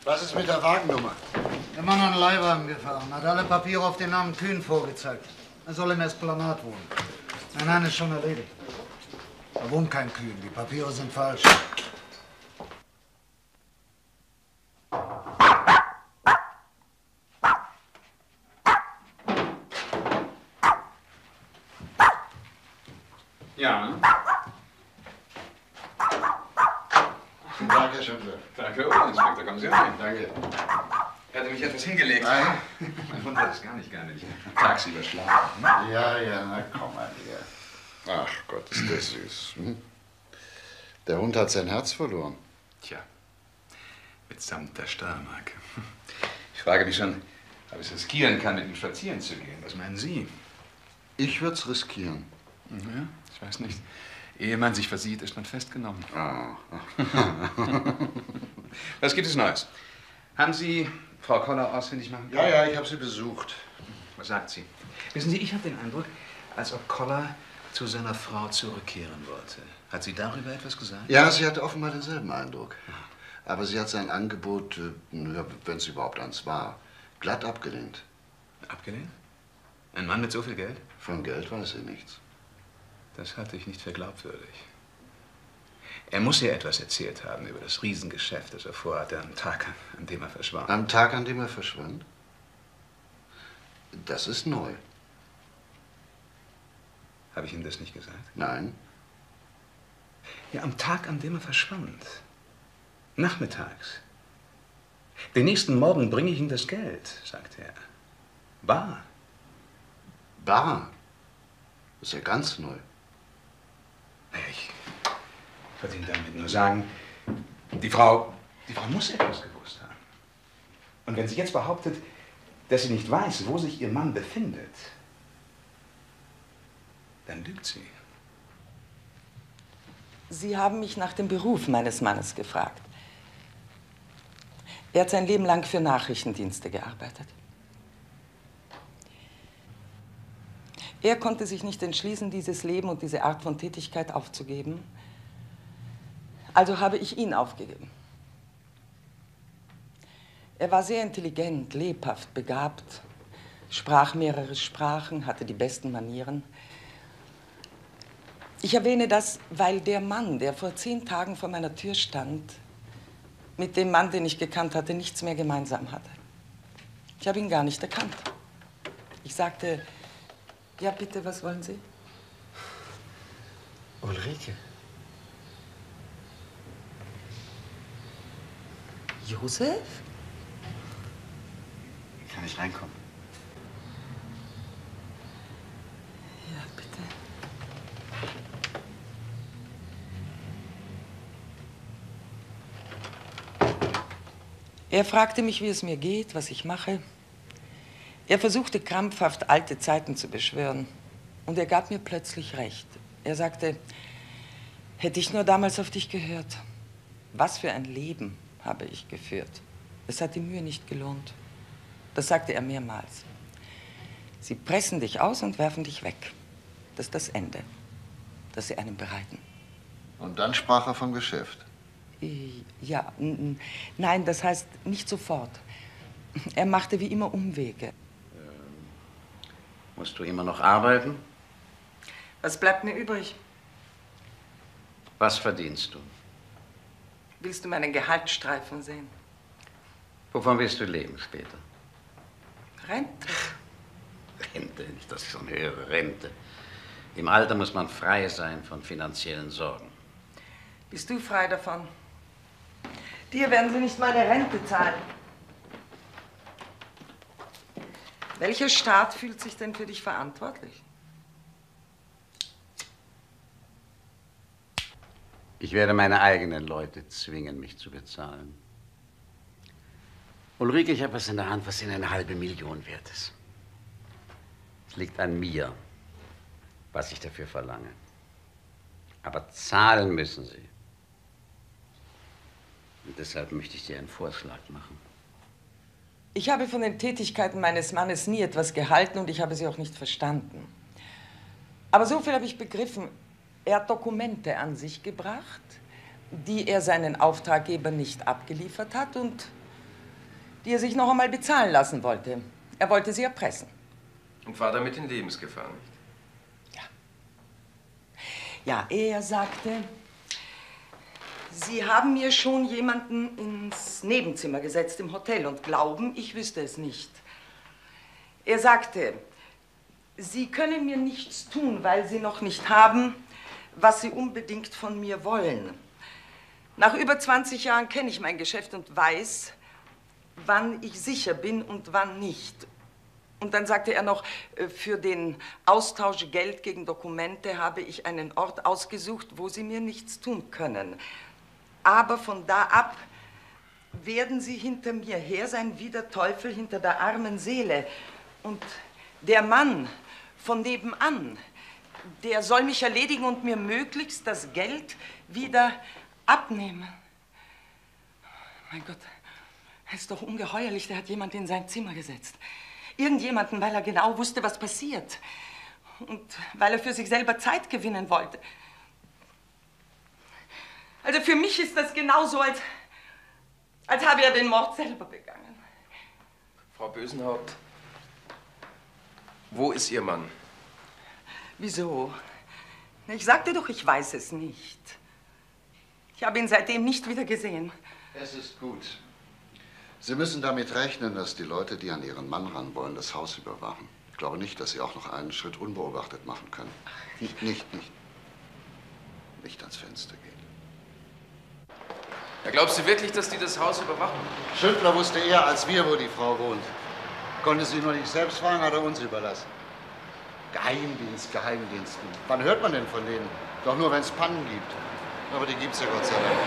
Speaker 2: Was ist mit der Wagennummer?
Speaker 12: Der Mann hat einen Leihwagen gefahren, hat alle Papiere auf den Namen Kühn vorgezeigt. Er soll im Esplanat wohnen. Nein, nein, ist schon erledigt. Da wohnt kein Kühn, die Papiere sind falsch.
Speaker 3: Ja.
Speaker 2: Guten Tag, Herr Schindler.
Speaker 3: Danke, Oberinspektor. Kommen Sie rein.
Speaker 2: Danke.
Speaker 3: Er hatte mich etwas hingelegt.
Speaker 2: Nein.
Speaker 3: Mein Hund hat es gar nicht gerne, wenn ich tagsüber schlafe. Ne?
Speaker 2: Ja, ja, na komm mal her. Ach Gott, ist der süß. Hm? Der Hund hat sein Herz verloren.
Speaker 3: Tja, mitsamt der Steuermarke. Ich frage mich schon, ob ich es riskieren kann, mit ihm spazieren zu gehen. Was meinen Sie?
Speaker 2: Ich würde es riskieren.
Speaker 3: Ja, ich weiß nicht. Ehe man sich versieht, ist man festgenommen.
Speaker 2: Ah.
Speaker 3: Was gibt es Neues? Haben Sie Frau Koller ausfindig machen
Speaker 2: Ja,
Speaker 3: können?
Speaker 2: ja, ich habe sie besucht.
Speaker 3: Was sagt sie? Wissen Sie, ich habe den Eindruck, als ob Koller zu seiner Frau zurückkehren wollte. Hat sie darüber etwas gesagt?
Speaker 2: Ja, sie hatte offenbar denselben Eindruck. Aber sie hat sein Angebot, äh, wenn es überhaupt eins war, glatt abgelehnt.
Speaker 3: Abgelehnt? Ein Mann mit so viel Geld?
Speaker 2: Von Geld weiß sie nichts.
Speaker 3: Das halte ich nicht für glaubwürdig. Er muss ihr etwas erzählt haben über das Riesengeschäft, das er vorhatte am Tag, an dem er verschwand.
Speaker 2: Am Tag, an dem er verschwand? Das ist neu.
Speaker 3: Habe ich Ihnen das nicht gesagt?
Speaker 2: Nein.
Speaker 3: Ja, am Tag, an dem er verschwand. Nachmittags. Den nächsten Morgen bringe ich Ihnen das Geld, sagte er. Bar.
Speaker 2: Bar? Das ist ja ganz neu.
Speaker 3: Naja, ich wollte Ihnen damit nur sagen, die Frau, die Frau muss etwas gewusst haben. Und wenn sie jetzt behauptet, dass sie nicht weiß, wo sich ihr Mann befindet, dann lügt sie.
Speaker 10: Sie haben mich nach dem Beruf meines Mannes gefragt. Er hat sein Leben lang für Nachrichtendienste gearbeitet. Er konnte sich nicht entschließen, dieses Leben und diese Art von Tätigkeit aufzugeben. Also habe ich ihn aufgegeben. Er war sehr intelligent, lebhaft, begabt, sprach mehrere Sprachen, hatte die besten Manieren. Ich erwähne das, weil der Mann, der vor zehn Tagen vor meiner Tür stand, mit dem Mann, den ich gekannt hatte, nichts mehr gemeinsam hatte. Ich habe ihn gar nicht erkannt. Ich sagte, ja bitte, was wollen Sie?
Speaker 4: Ulrike.
Speaker 10: Josef?
Speaker 1: Kann ich reinkommen?
Speaker 10: Ja, bitte. Er fragte mich, wie es mir geht, was ich mache. Er versuchte krampfhaft, alte Zeiten zu beschwören. Und er gab mir plötzlich recht. Er sagte, hätte ich nur damals auf dich gehört. Was für ein Leben habe ich geführt. Es hat die Mühe nicht gelohnt. Das sagte er mehrmals. Sie pressen dich aus und werfen dich weg. Das ist das Ende, das sie einem bereiten.
Speaker 2: Und dann sprach er vom Geschäft.
Speaker 10: Ja, n- nein, das heißt nicht sofort. Er machte wie immer Umwege.
Speaker 1: Musst du immer noch arbeiten?
Speaker 10: Was bleibt mir übrig?
Speaker 1: Was verdienst du?
Speaker 10: Willst du meinen Gehaltsstreifen sehen?
Speaker 1: Wovon willst du leben später?
Speaker 10: Rente.
Speaker 1: Rente, nicht, dass ich schon höre, Rente. Im Alter muss man frei sein von finanziellen Sorgen.
Speaker 10: Bist du frei davon? Dir werden sie nicht mal eine Rente zahlen. Welcher Staat fühlt sich denn für dich verantwortlich?
Speaker 1: Ich werde meine eigenen Leute zwingen, mich zu bezahlen. Ulrike, ich habe was in der Hand, was Ihnen eine halbe Million wert ist. Es liegt an mir, was ich dafür verlange. Aber zahlen müssen Sie. Und deshalb möchte ich dir einen Vorschlag machen.
Speaker 10: Ich habe von den Tätigkeiten meines Mannes nie etwas gehalten und ich habe sie auch nicht verstanden. Aber so viel habe ich begriffen. Er hat Dokumente an sich gebracht, die er seinen Auftraggeber nicht abgeliefert hat und die er sich noch einmal bezahlen lassen wollte. Er wollte sie erpressen.
Speaker 7: Und war damit in Lebensgefahr, nicht?
Speaker 10: Ja, er sagte, Sie haben mir schon jemanden ins Nebenzimmer gesetzt im Hotel und glauben, ich wüsste es nicht. Er sagte, Sie können mir nichts tun, weil Sie noch nicht haben, was Sie unbedingt von mir wollen. Nach über zwanzig Jahren kenne ich mein Geschäft und weiß, wann ich sicher bin und wann nicht. Und dann sagte er noch, für den Austausch Geld gegen Dokumente habe ich einen Ort ausgesucht, wo Sie mir nichts tun können. Aber von da ab werden Sie hinter mir her sein, wie der Teufel hinter der armen Seele. Und der Mann von nebenan, der soll mich erledigen und mir möglichst das Geld wieder abnehmen. Mein Gott, das ist doch ungeheuerlich, der hat jemand in sein Zimmer gesetzt. Irgendjemanden, weil er genau wusste, was passiert. Und weil er für sich selber Zeit gewinnen wollte. Also für mich ist das genauso, als, als habe er den Mord selber begangen.
Speaker 7: Frau Bösenhaupt, wo ist Ihr Mann?
Speaker 10: Wieso? Ich sagte doch, ich weiß es nicht. Ich habe ihn seitdem nicht wieder gesehen.
Speaker 6: Es ist gut. Sie müssen damit rechnen, dass die Leute, die an ihren Mann ran wollen, das Haus überwachen. Ich glaube nicht, dass sie auch noch einen Schritt unbeobachtet machen können. Nicht, nicht, nicht. Nicht ans Fenster gehen.
Speaker 7: Ja, glaubst du wirklich, dass die das Haus überwachen?
Speaker 6: Schüttler wusste eher als wir, wo die Frau wohnt. Konnte sie nur nicht selbst fragen, hat er uns überlassen. Geheimdienst, Geheimdiensten. Wann hört man denn von denen? Doch nur, wenn es Pannen gibt. Aber die gibt's ja Gott sei Dank.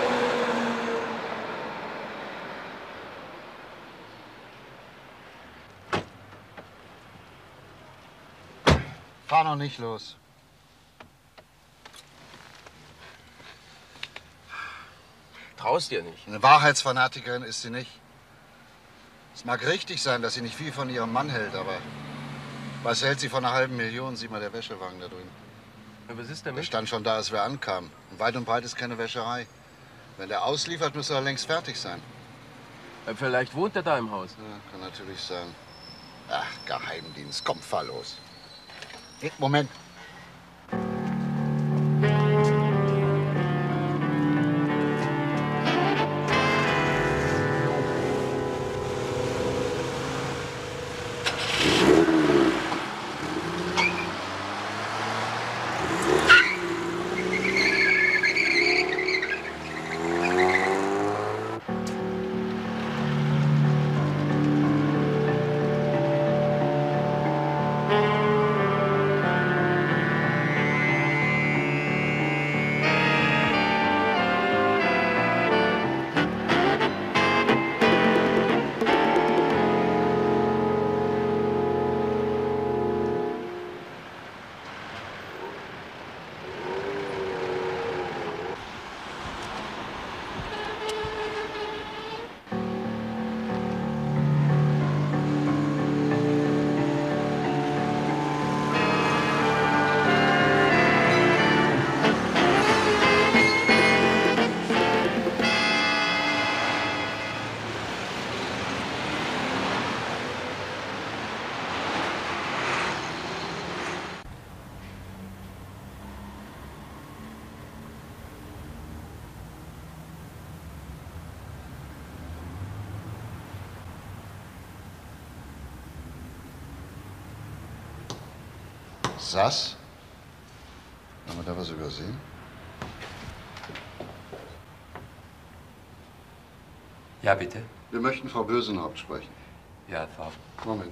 Speaker 6: Fahr noch nicht los.
Speaker 7: Traust dir nicht?
Speaker 6: Eine Wahrheitsfanatikerin ist sie nicht. Es mag richtig sein, dass sie nicht viel von ihrem Mann hält, aber was hält sie von einer halben Million? Sieh mal der Wäschewagen da drüben.
Speaker 7: Ja, was ist damit?
Speaker 6: Der stand schon da, als wir ankamen. Und weit und breit ist keine Wäscherei. Wenn der ausliefert, müsste er längst fertig sein.
Speaker 7: Ja, vielleicht wohnt er da im Haus.
Speaker 6: Ja, kann natürlich sein. Ach, Geheimdienst. Komm, fahr los. Moment. Sass? Haben wir da was übersehen?
Speaker 13: Ja, bitte.
Speaker 6: Wir möchten Frau Bösenhaupt sprechen.
Speaker 13: Ja, Frau.
Speaker 6: Moment.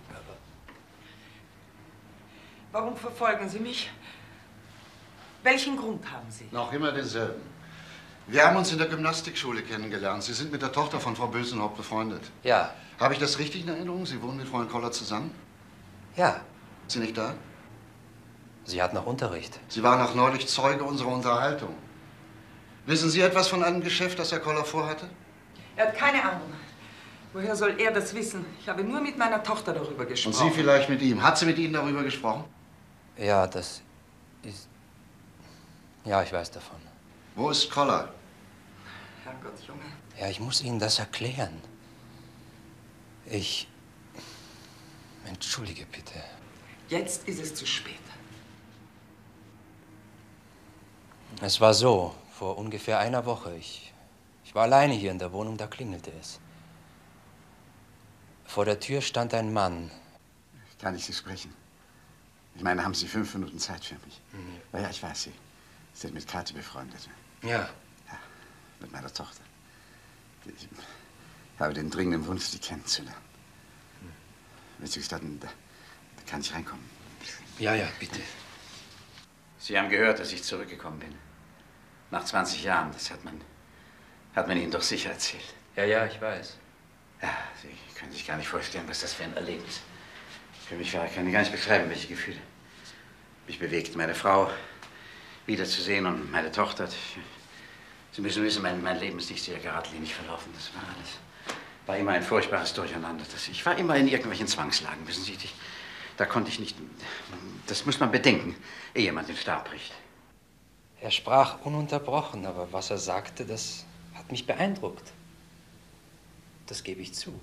Speaker 10: Warum verfolgen Sie mich? Welchen Grund haben Sie?
Speaker 6: Noch immer denselben. Wir haben uns in der Gymnastikschule kennengelernt. Sie sind mit der Tochter von Frau Bösenhaupt befreundet.
Speaker 13: Ja.
Speaker 6: Habe ich das richtig in Erinnerung? Sie wohnen mit Freund Koller zusammen?
Speaker 13: Ja.
Speaker 6: Ist sie nicht da?
Speaker 13: Sie hat noch Unterricht.
Speaker 6: Sie waren auch neulich Zeuge unserer Unterhaltung. Wissen Sie etwas von einem Geschäft, das Herr Koller vorhatte?
Speaker 10: Er hat keine Ahnung. Woher soll er das wissen? Ich habe nur mit meiner Tochter darüber gesprochen.
Speaker 6: Und Sie vielleicht mit ihm. Hat sie mit Ihnen darüber gesprochen?
Speaker 13: Ja, das ist... Ja, ich weiß davon.
Speaker 6: Wo ist Koller?
Speaker 10: Herrgott, Junge.
Speaker 13: Ja, ich muss Ihnen das erklären. Ich... Entschuldige bitte.
Speaker 10: Jetzt ist es zu spät.
Speaker 13: Es war so, vor ungefähr einer Woche. Ich, ich war alleine hier in der Wohnung, da klingelte es. Vor der Tür stand ein Mann.
Speaker 1: Kann ich Sie sprechen? Ich meine, haben Sie fünf Minuten Zeit für mich?
Speaker 13: Mhm.
Speaker 1: Na ja, ich weiß, Sie sind mit Kathi befreundet.
Speaker 13: Ja.
Speaker 1: Ja, mit meiner Tochter. Ich habe den dringenden Wunsch, Sie kennenzulernen. Wenn Sie gestatten, da, da kann ich reinkommen.
Speaker 13: Ja, ja, bitte.
Speaker 1: Sie haben gehört, dass ich zurückgekommen bin. Nach zwanzig Jahren, das hat man, hat man Ihnen doch sicher erzählt.
Speaker 13: Ja, ja, ich weiß.
Speaker 1: Ja, Sie können sich gar nicht vorstellen, was das für ein Erlebnis. Für mich war, ich kann gar nicht beschreiben, welche Gefühle mich bewegt, meine Frau wiederzusehen und meine Tochter. Sie müssen wissen, mein, mein Leben ist nicht sehr geradlinig verlaufen. Das war alles, war immer ein furchtbares Durcheinander. Das, ich war immer in irgendwelchen Zwangslagen, wissen Sie. Ich, da konnte ich nicht, das muss man bedenken, ehe jemand den Stab bricht.
Speaker 13: Er sprach ununterbrochen, aber was er sagte, das hat mich beeindruckt. Das gebe ich zu.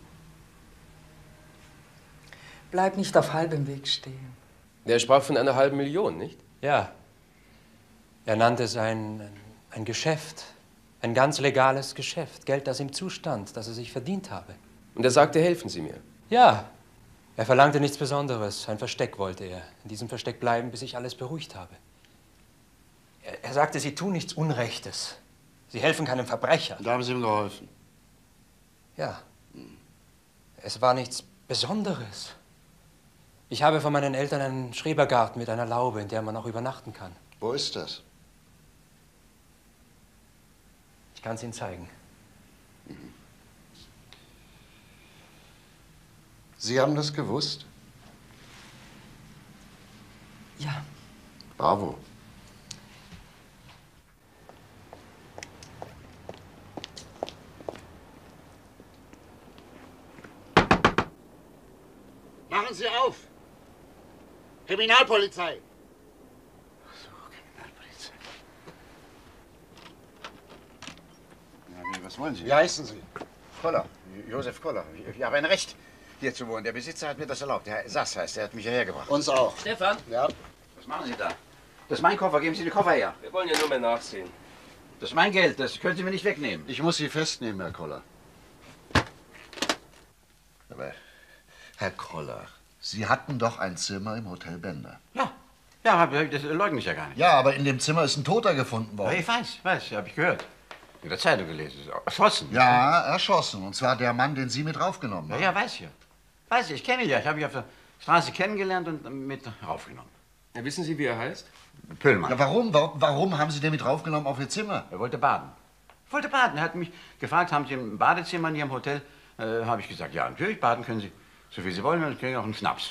Speaker 10: Bleib nicht auf halbem Weg stehen.
Speaker 7: Er sprach von einer halben Million, nicht?
Speaker 13: Ja. Er nannte es ein, ein Geschäft. Ein ganz legales Geschäft. Geld, das ihm zustand, das er sich verdient habe.
Speaker 7: Und er sagte, helfen Sie mir.
Speaker 13: Ja. Er verlangte nichts Besonderes. Ein Versteck wollte er. In diesem Versteck bleiben, bis ich alles beruhigt habe. Er, er sagte, Sie tun nichts Unrechtes. Sie helfen keinem Verbrecher.
Speaker 6: Da haben Sie ihm geholfen.
Speaker 13: Ja. Es war nichts Besonderes. Ich habe von meinen Eltern einen Schrebergarten mit einer Laube, in der man auch übernachten kann.
Speaker 6: Wo ist das?
Speaker 13: Ich kann es Ihnen zeigen.
Speaker 6: Sie haben das gewusst?
Speaker 10: Ja.
Speaker 6: Bravo.
Speaker 12: Machen Sie auf! Kriminalpolizei!
Speaker 1: So, Kriminalpolizei. Ja, wie, was wollen Sie?
Speaker 2: Wie heißen Sie?
Speaker 1: Koller, Josef Koller. Ich, ich habe ein Recht, hier zu wohnen. Der Besitzer hat mir das erlaubt. Der Herr Sass heißt, der hat mich hierher gebracht.
Speaker 2: Uns auch.
Speaker 7: Stefan?
Speaker 2: Ja.
Speaker 1: Was machen Sie da? Das ist mein Koffer, geben Sie den Koffer her.
Speaker 7: Wir wollen ja nur mal nachsehen.
Speaker 1: Das ist mein Geld, das können Sie mir nicht wegnehmen.
Speaker 6: Ich muss Sie festnehmen, Herr Koller. Aber, Herr Koller, Sie hatten doch ein Zimmer im Hotel Bender.
Speaker 1: Ja, ja, das leugne ich ja gar nicht.
Speaker 6: Ja, aber in dem Zimmer ist ein Toter gefunden worden.
Speaker 1: Ja, ich weiß, weiß, habe ich gehört. In der Zeitung gelesen. Erschossen.
Speaker 6: Ja, erschossen. Und zwar der Mann, den Sie mit raufgenommen
Speaker 1: Ja,
Speaker 6: haben.
Speaker 1: ja, weiß ich ja. Weiß ich, ich kenne ihn ja. Ich habe ihn auf der Straße kennengelernt und mit raufgenommen.
Speaker 7: Ja, wissen Sie, wie er heißt?
Speaker 1: Pöllmann.
Speaker 6: Ja, warum? warum? Warum haben Sie den mit raufgenommen auf Ihr Zimmer?
Speaker 1: Er wollte baden. Ich wollte baden. Er hat mich gefragt, haben Sie ein Badezimmer in Ihrem Hotel? Äh, habe ich gesagt, ja, natürlich, baden können Sie so viel Sie wollen und kriegen auch einen Schnaps.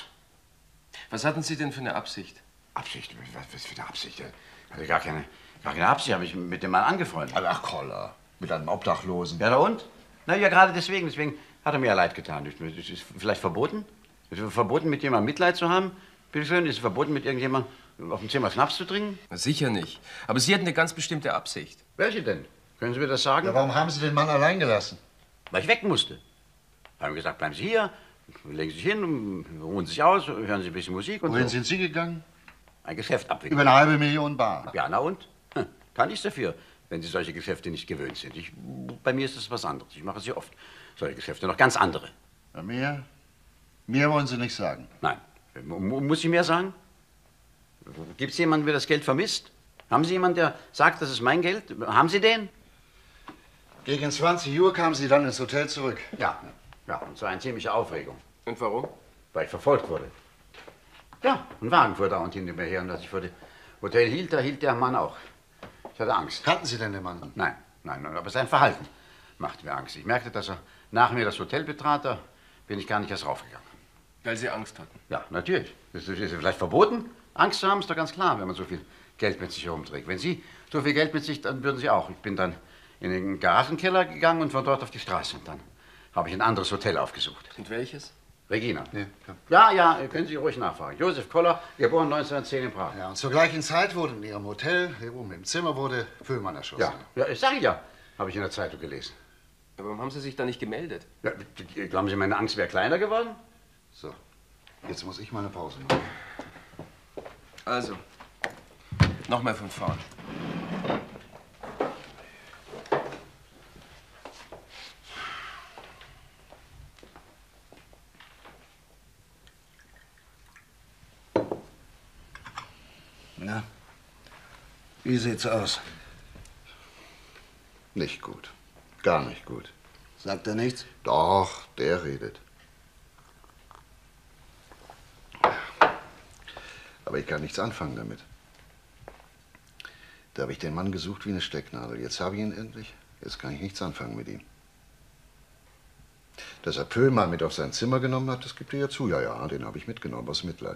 Speaker 7: Was hatten Sie denn für eine Absicht?
Speaker 1: Absicht? Was, was für eine Absicht? Ich hatte gar keine, gar keine Absicht, habe ich mit dem Mann angefreundet.
Speaker 6: Ach, Koller, mit einem Obdachlosen.
Speaker 1: Ja, na und? Na ja, gerade deswegen. Deswegen hat er mir ja leid getan. Das ist vielleicht verboten? Ist es verboten, mit jemandem Mitleid zu haben? Bitte schön, ist es verboten, mit irgendjemandem auf dem Zimmer Schnaps zu trinken?
Speaker 7: Na, sicher nicht. Aber Sie hatten eine ganz bestimmte Absicht.
Speaker 1: Welche denn? Können Sie mir das sagen?
Speaker 6: Ja, warum haben Sie den Mann allein gelassen?
Speaker 1: Weil ich weg musste. Haben gesagt, bleiben Sie hier, legen Sie sich hin, ruhen Sie sich aus, hören Sie ein bisschen Musik und
Speaker 6: Wohin
Speaker 1: so.
Speaker 6: sind Sie gegangen?
Speaker 1: Ein Geschäft abwickeln.
Speaker 6: Über eine halbe Million Bar.
Speaker 1: Ja, na und? Hm, kann ich dafür, wenn Sie solche Geschäfte nicht gewöhnt sind. Ich, bei mir ist das was anderes. Ich mache sie oft. Solche Geschäfte, noch ganz andere.
Speaker 6: Ja, mehr? Mehr wollen Sie nicht sagen.
Speaker 1: Nein. M- Muss ich mehr sagen? Gibt es jemanden, der das Geld vermisst? Haben Sie jemanden, der sagt, das ist mein Geld? Haben Sie den?
Speaker 6: Gegen zwanzig Uhr kamen Sie dann ins Hotel zurück.
Speaker 1: Ja. Ja, und zwar eine ziemliche Aufregung.
Speaker 7: Und warum?
Speaker 1: Weil ich verfolgt wurde. Ja, ein Wagen fuhr da und hinter mir her. Und als ich vor dem Hotel hielt, da hielt der Mann auch. Ich hatte Angst.
Speaker 6: Kannten Sie denn den Mann?
Speaker 1: Nein, nein, aber sein Verhalten machte mir Angst. Ich merkte, dass er nach mir das Hotel betrat, da bin ich gar nicht erst raufgegangen.
Speaker 7: Weil Sie Angst hatten?
Speaker 1: Ja, natürlich. Das ist vielleicht verboten. Angst zu haben ist doch ganz klar, wenn man so viel Geld mit sich herumträgt. Wenn Sie so viel Geld mit sich, dann würden Sie auch. Ich bin dann in den Garagenkeller gegangen und von dort auf die Straße. Und dann habe ich ein anderes Hotel aufgesucht.
Speaker 7: Und welches?
Speaker 1: Regina.
Speaker 6: Ja,
Speaker 1: ja, ja, können Sie ruhig nachfragen. Josef Koller, geboren neunzehnhundertzehn in Prag.
Speaker 6: Ja, und zur gleichen Zeit wurde in Ihrem Hotel, hier oben im Zimmer, wurde Pöllmann erschossen.
Speaker 1: Ja, ja, ich sage ja, habe ich in der Zeitung gelesen.
Speaker 7: Aber warum haben Sie sich da nicht gemeldet?
Speaker 1: Ja, glauben Sie, meine Angst wäre kleiner geworden?
Speaker 6: So, jetzt muss ich mal eine Pause machen.
Speaker 7: Also, nochmal von vorn.
Speaker 2: Na, wie sieht's aus?
Speaker 6: Nicht gut. Gar nicht gut.
Speaker 2: Sagt er nichts?
Speaker 6: Doch, der redet. Aber ich kann nichts anfangen damit. Da habe ich den Mann gesucht wie eine Stecknadel. Jetzt habe ich ihn endlich. Jetzt kann ich nichts anfangen mit ihm. Dass er Pöhlmann mit auf sein Zimmer genommen hat, das gibt er ja zu. Ja, ja, den habe ich mitgenommen, aus Mitleid.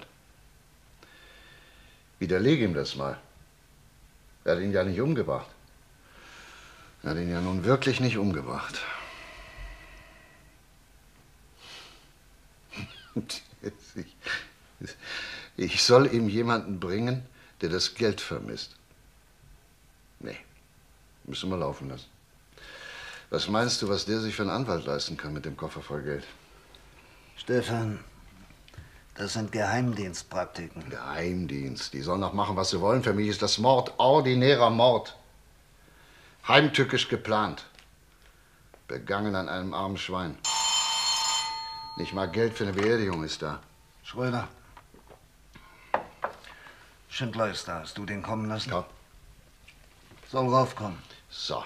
Speaker 6: Widerlege ihm das mal. Er hat ihn ja nicht umgebracht. Er hat ihn ja nun wirklich nicht umgebracht. Ich, ich soll ihm jemanden bringen, der das Geld vermisst. Nee, müssen wir laufen lassen. Was meinst du, was der sich für einen Anwalt leisten kann mit dem Koffer voll Geld?
Speaker 2: Stefan, das sind Geheimdienstpraktiken.
Speaker 6: Geheimdienst. Die sollen auch machen, was sie wollen. Für mich ist das Mord, ordinärer Mord. Heimtückisch geplant. Begangen an einem armen Schwein. Nicht mal Geld für eine Beerdigung ist da.
Speaker 2: Schröder. Schindler ist da. Hast du den kommen lassen?
Speaker 6: Ja.
Speaker 2: Soll raufkommen.
Speaker 6: So.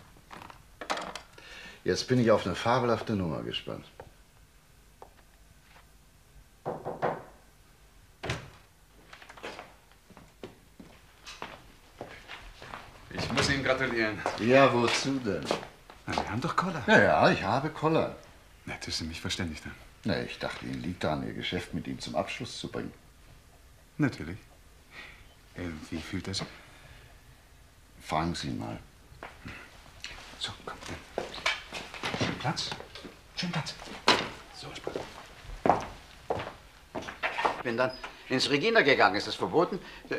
Speaker 6: Jetzt bin ich auf eine fabelhafte Nummer gespannt.
Speaker 3: Ich muss Ihnen gratulieren.
Speaker 6: Ja, wozu denn?
Speaker 3: Na, Sie haben doch Koller.
Speaker 6: Ja, ja, ich habe Koller.
Speaker 3: Nett, dass Sie mich verständigt haben.
Speaker 6: Na, ich dachte, Ihnen liegt daran, Ihr Geschäft mit ihm zum Abschluss zu bringen.
Speaker 3: Natürlich. Äh, wie fühlt er sich?
Speaker 6: Fragen Sie ihn mal.
Speaker 3: So, komm. Schön Platz. Schön Platz. So, Spaß.
Speaker 1: Ich bin dann ins Regina gegangen. Ist das verboten?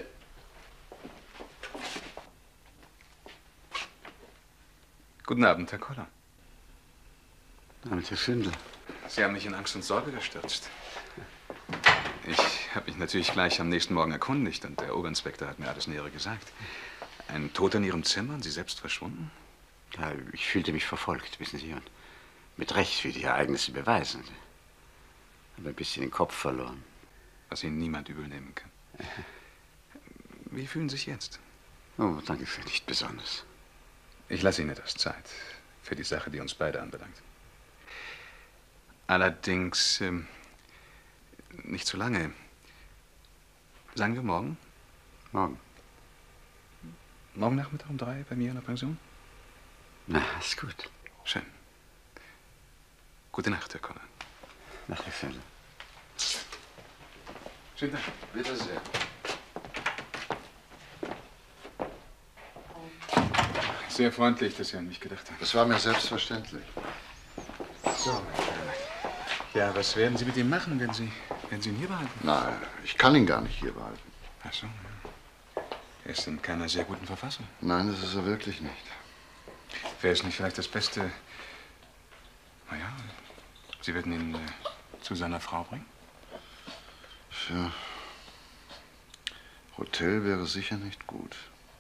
Speaker 3: Guten Abend, Herr Koller.
Speaker 1: Guten Abend, Herr Schindler.
Speaker 3: Sie haben mich in Angst und Sorge gestürzt. Ich habe mich natürlich gleich am nächsten Morgen erkundigt und der Oberinspektor hat mir alles Nähere gesagt. Ein Toter in Ihrem Zimmer und Sie selbst verschwunden?
Speaker 1: Ja, ich fühlte mich verfolgt, wissen Sie, und mit Recht, wie die Ereignisse beweisen. Ich habe ein bisschen den Kopf verloren.
Speaker 3: Was Ihnen niemand übel nehmen kann. Wie fühlen Sie sich jetzt?
Speaker 1: Oh, danke schön, nicht besonders.
Speaker 3: Ich lasse Ihnen etwas Zeit für die Sache, die uns beide anbelangt. Allerdings ähm, nicht zu lange. Sagen wir morgen?
Speaker 1: Morgen.
Speaker 3: Morgen Nachmittag um drei bei mir in der Pension?
Speaker 1: Na, ist gut.
Speaker 3: Schön. Gute Nacht, Herr Koller.
Speaker 1: Nach der Fälle.
Speaker 3: Schönen Dank.
Speaker 6: Bitte sehr.
Speaker 3: Sehr freundlich, dass Sie an mich gedacht haben.
Speaker 6: Das war mir selbstverständlich.
Speaker 3: So, mein Kleiner. Ja, was werden Sie mit ihm machen, wenn Sie, wenn Sie ihn hier behalten?
Speaker 6: Nein, ich kann ihn gar nicht hier behalten.
Speaker 3: Ach so, ja. Er ist in keiner sehr guten Verfassung.
Speaker 6: Nein, das ist er wirklich nicht.
Speaker 3: Wäre es nicht vielleicht das Beste... Na ja, Sie würden ihn äh, zu seiner Frau bringen?
Speaker 6: Tja. Hotel wäre sicher nicht gut.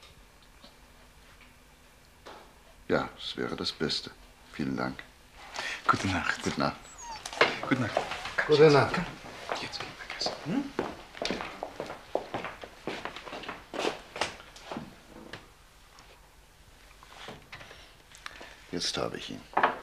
Speaker 6: Ja, es wäre das Beste. Vielen Dank.
Speaker 3: Gute Nacht.
Speaker 6: Gute Nacht.
Speaker 3: Gute Nacht.
Speaker 2: Gute Nacht.
Speaker 3: Jetzt gehen wir essen. Hm?
Speaker 6: Jetzt habe ich ihn.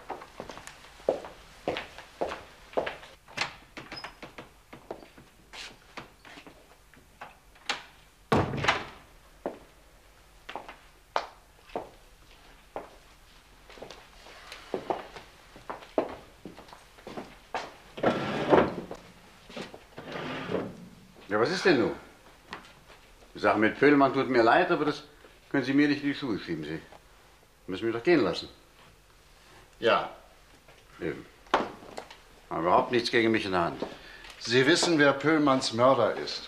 Speaker 1: Ja, was ist denn nun? Die Sache mit Pöhlmann tut mir leid, aber das können Sie mir nicht in die Schuhe schieben. Sie müssen mich doch gehen lassen.
Speaker 6: Ja.
Speaker 1: Eben. Aber überhaupt nichts gegen mich in der Hand.
Speaker 6: Sie wissen, wer Pöhlmanns Mörder ist.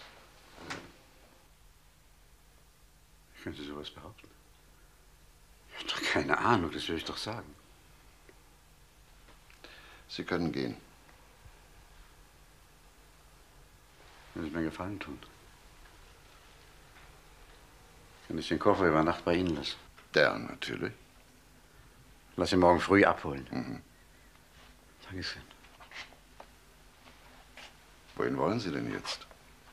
Speaker 1: Können Sie sowas behaupten? Ich habe doch keine Ahnung, das will ich doch sagen.
Speaker 6: Sie können gehen.
Speaker 1: Wenn Sie mir einen Gefallen tun. Kann ich den Koffer über Nacht bei Ihnen lassen?
Speaker 6: Ja, natürlich.
Speaker 1: Lass ihn morgen früh abholen.
Speaker 6: Mhm.
Speaker 1: Dankeschön.
Speaker 6: Wohin wollen Sie denn jetzt?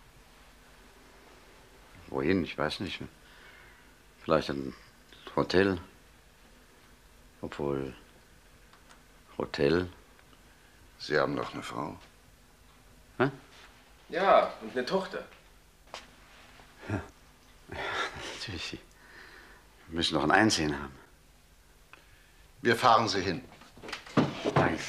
Speaker 1: Wohin? Ich weiß nicht. Vielleicht ein Hotel. Obwohl... Hotel?
Speaker 6: Sie haben doch eine Frau.
Speaker 1: Hä?
Speaker 7: Ja, und eine Tochter.
Speaker 1: Ja. Natürlich. Sie müssen doch ein Einsehen haben.
Speaker 6: Wir fahren Sie hin.
Speaker 1: Danke.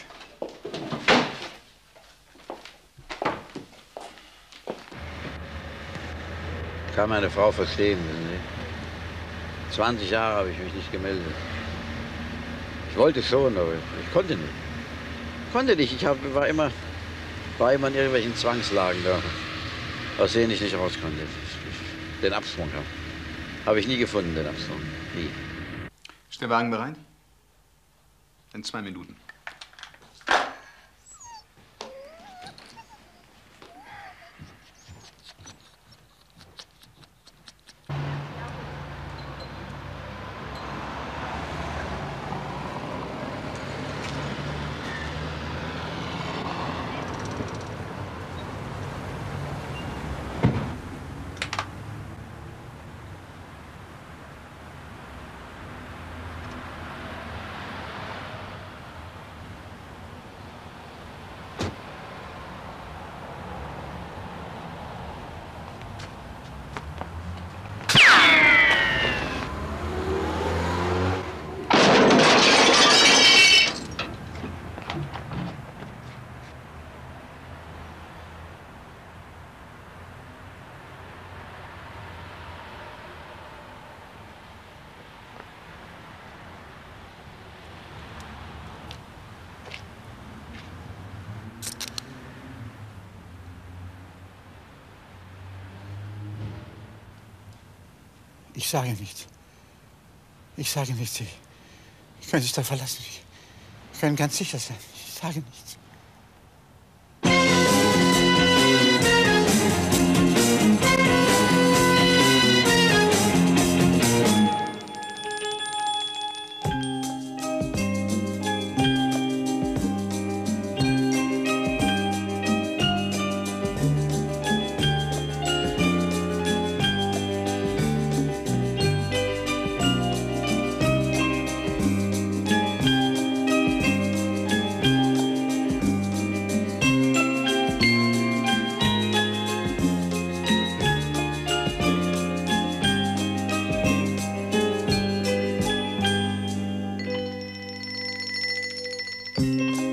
Speaker 1: Ich kann meine Frau verstehen, wissen Sie. zwanzig Jahre habe ich mich nicht gemeldet. Ich wollte schon, aber ich konnte nicht. Ich konnte nicht. Ich hab, war, immer, war immer in irgendwelchen Zwangslagen da, aus denen ich nicht raus konnte. Den Absprung habe hab ich nie gefunden, den Absprung. Nie.
Speaker 3: Ist der Wagen bereit? In zwei Minuten.
Speaker 12: Ich sage nichts. Ich sage nichts. Sie können sich da verlassen. Sie können ganz sicher sein. Ich sage nichts.
Speaker 14: Thank you.